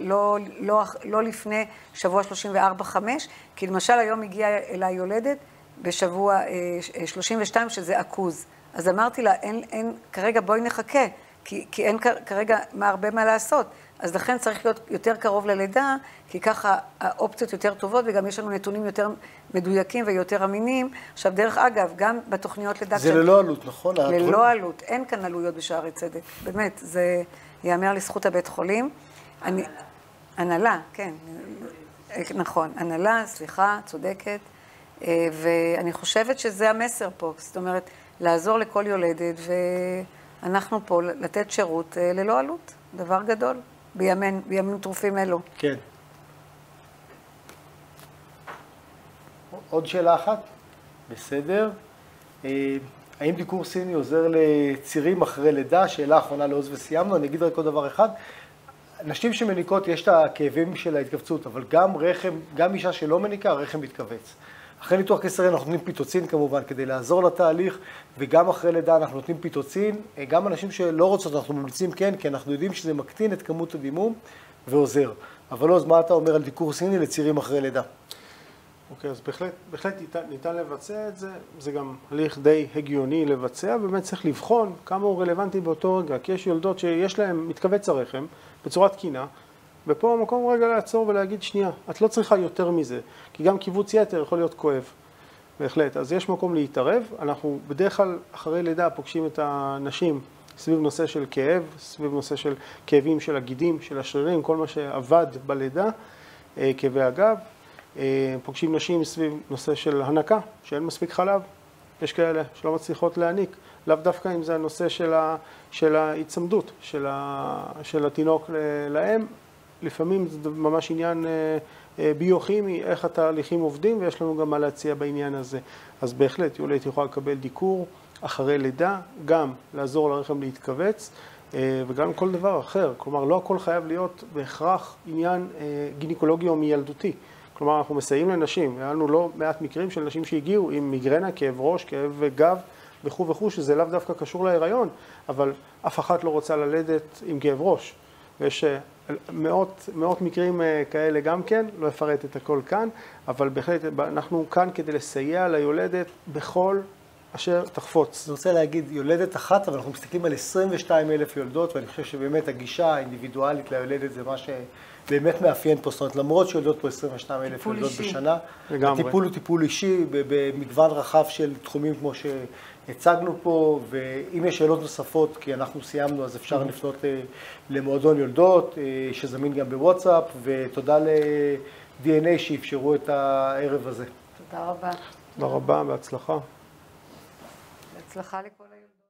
לא לפני שבוע 34-5, כי למשל היום הגיעה אליי יולדת בשבוע 32, שזה עכוז. אז אמרתי לה, כרגע בואי נחכה, כי אין כרגע הרבה מה לעשות. אז לכן צריך להיות יותר קרוב ללידה, כי ככה האופציות יותר טובות, וגם יש לנו נתונים יותר מדויקים ויותר אמינים. עכשיו, דרך אגב, גם בתוכניות לידה... זה ללא עלות, נכון? ללא עלות. אין כאן עלויות בשערי צדק. באמת, זה יאמר לזכות הבית חולים. הנהלה, כן. נכון, הנהלה, סליחה, צודקת. ואני חושבת שזה המסר פה. זאת אומרת, לעזור לכל יולדת, ואנחנו פה לתת שירות ללא עלות. דבר גדול. בימים טרופים אלו. כן. עוד שאלה אחת? בסדר. האם דיקור סיני עוזר לצירים אחרי לידה? שאלה אחרונה לעוז וסיימנו. אני אגיד רק עוד דבר אחד. נשים שמניקות יש את הכאבים של ההתכווצות, אבל גם אישה שלא מניקה, הרחם מתכווץ. אחרי ניתוח קיסרי אנחנו נותנים פיטוצין כמובן כדי לעזור לתהליך, וגם אחרי לידה אנחנו נותנים פיטוצין. גם אנשים שלא רוצות אנחנו ממליצים כן, כי אנחנו יודעים שזה מקטין את כמות הדימום ועוזר. אבל לא, אז מה אתה אומר על דיקור סיני לצירים אחרי לידה? אוקיי, אז בהחלט ניתן לבצע את זה, זה גם הליך די הגיוני לבצע, באמת צריך לבחון כמה הוא רלוונטי באותו רגע, כי יש יולדות שיש להן מתכווץ הרחם בצורה תקינה, ופה המקום רגע לעצור ולהגיד שנייה, את לא צריכה יותר מזה, כי גם קיבוץ יתר יכול להיות כואב, בהחלט. אז יש מקום להתערב, אנחנו בדרך כלל אחרי לידה פוגשים את הנשים סביב נושא של כאב, סביב נושא של כאבים של הגידים, של השרירים, כל מה שעבד בלידה, כאבי הגב. פוגשים נשים סביב נושא של הנקה, שאין מספיק חלב, יש כאלה שלא מצליחות להניק, לאו דווקא אם זה הנושא של ההצמדות של התינוק לאם, לפעמים זה ממש עניין ביוכימי, איך התהליכים עובדים, ויש לנו גם מה להציע בעניין הזה. אז בהחלט יולדת יכולה לקבל דיקור אחרי לידה, גם לעזור לרחם להתכווץ, וגם כל דבר אחר. כלומר, לא הכל חייב להיות בהכרח עניין גינקולוגי או מילדותי. כלומר, אנחנו מסייעים לנשים, היה לנו לא מעט מקרים של נשים שהגיעו עם מיגרנה, כאב ראש, כאב גב וכו' וכו', שזה לאו דווקא קשור להיריון, אבל אף אחת לא רוצה ללדת עם כאב ראש. ויש מאות מקרים כאלה גם כן, לא אפרט את הכל כאן, אבל בהחלט אנחנו כאן כדי לסייע ליולדת בכל אשר תחפוץ. אני רוצה להגיד, יולדת אחת, אבל אנחנו מסתכלים על 22,000 יולדות, ואני חושב שבאמת הגישה האינדיבידואלית ליולדת זה מה שבאמת מאפיין פה. זאת אומרת, למרות שיולדות פה 22,000 יולדות בשנה, הטיפול הוא טיפול אישי במגוון רחב של תחומים כמו שהצגנו פה, ואם יש שאלות נוספות, כי אנחנו סיימנו, אז אפשר לפנות למועדון יולדות, שזמין גם בוואטסאפ, ותודה ל-DNA שאפשרו את הערב הזה. תודה רבה. תודה רבה, בהצלחה. בהצלחה לכל היולדות.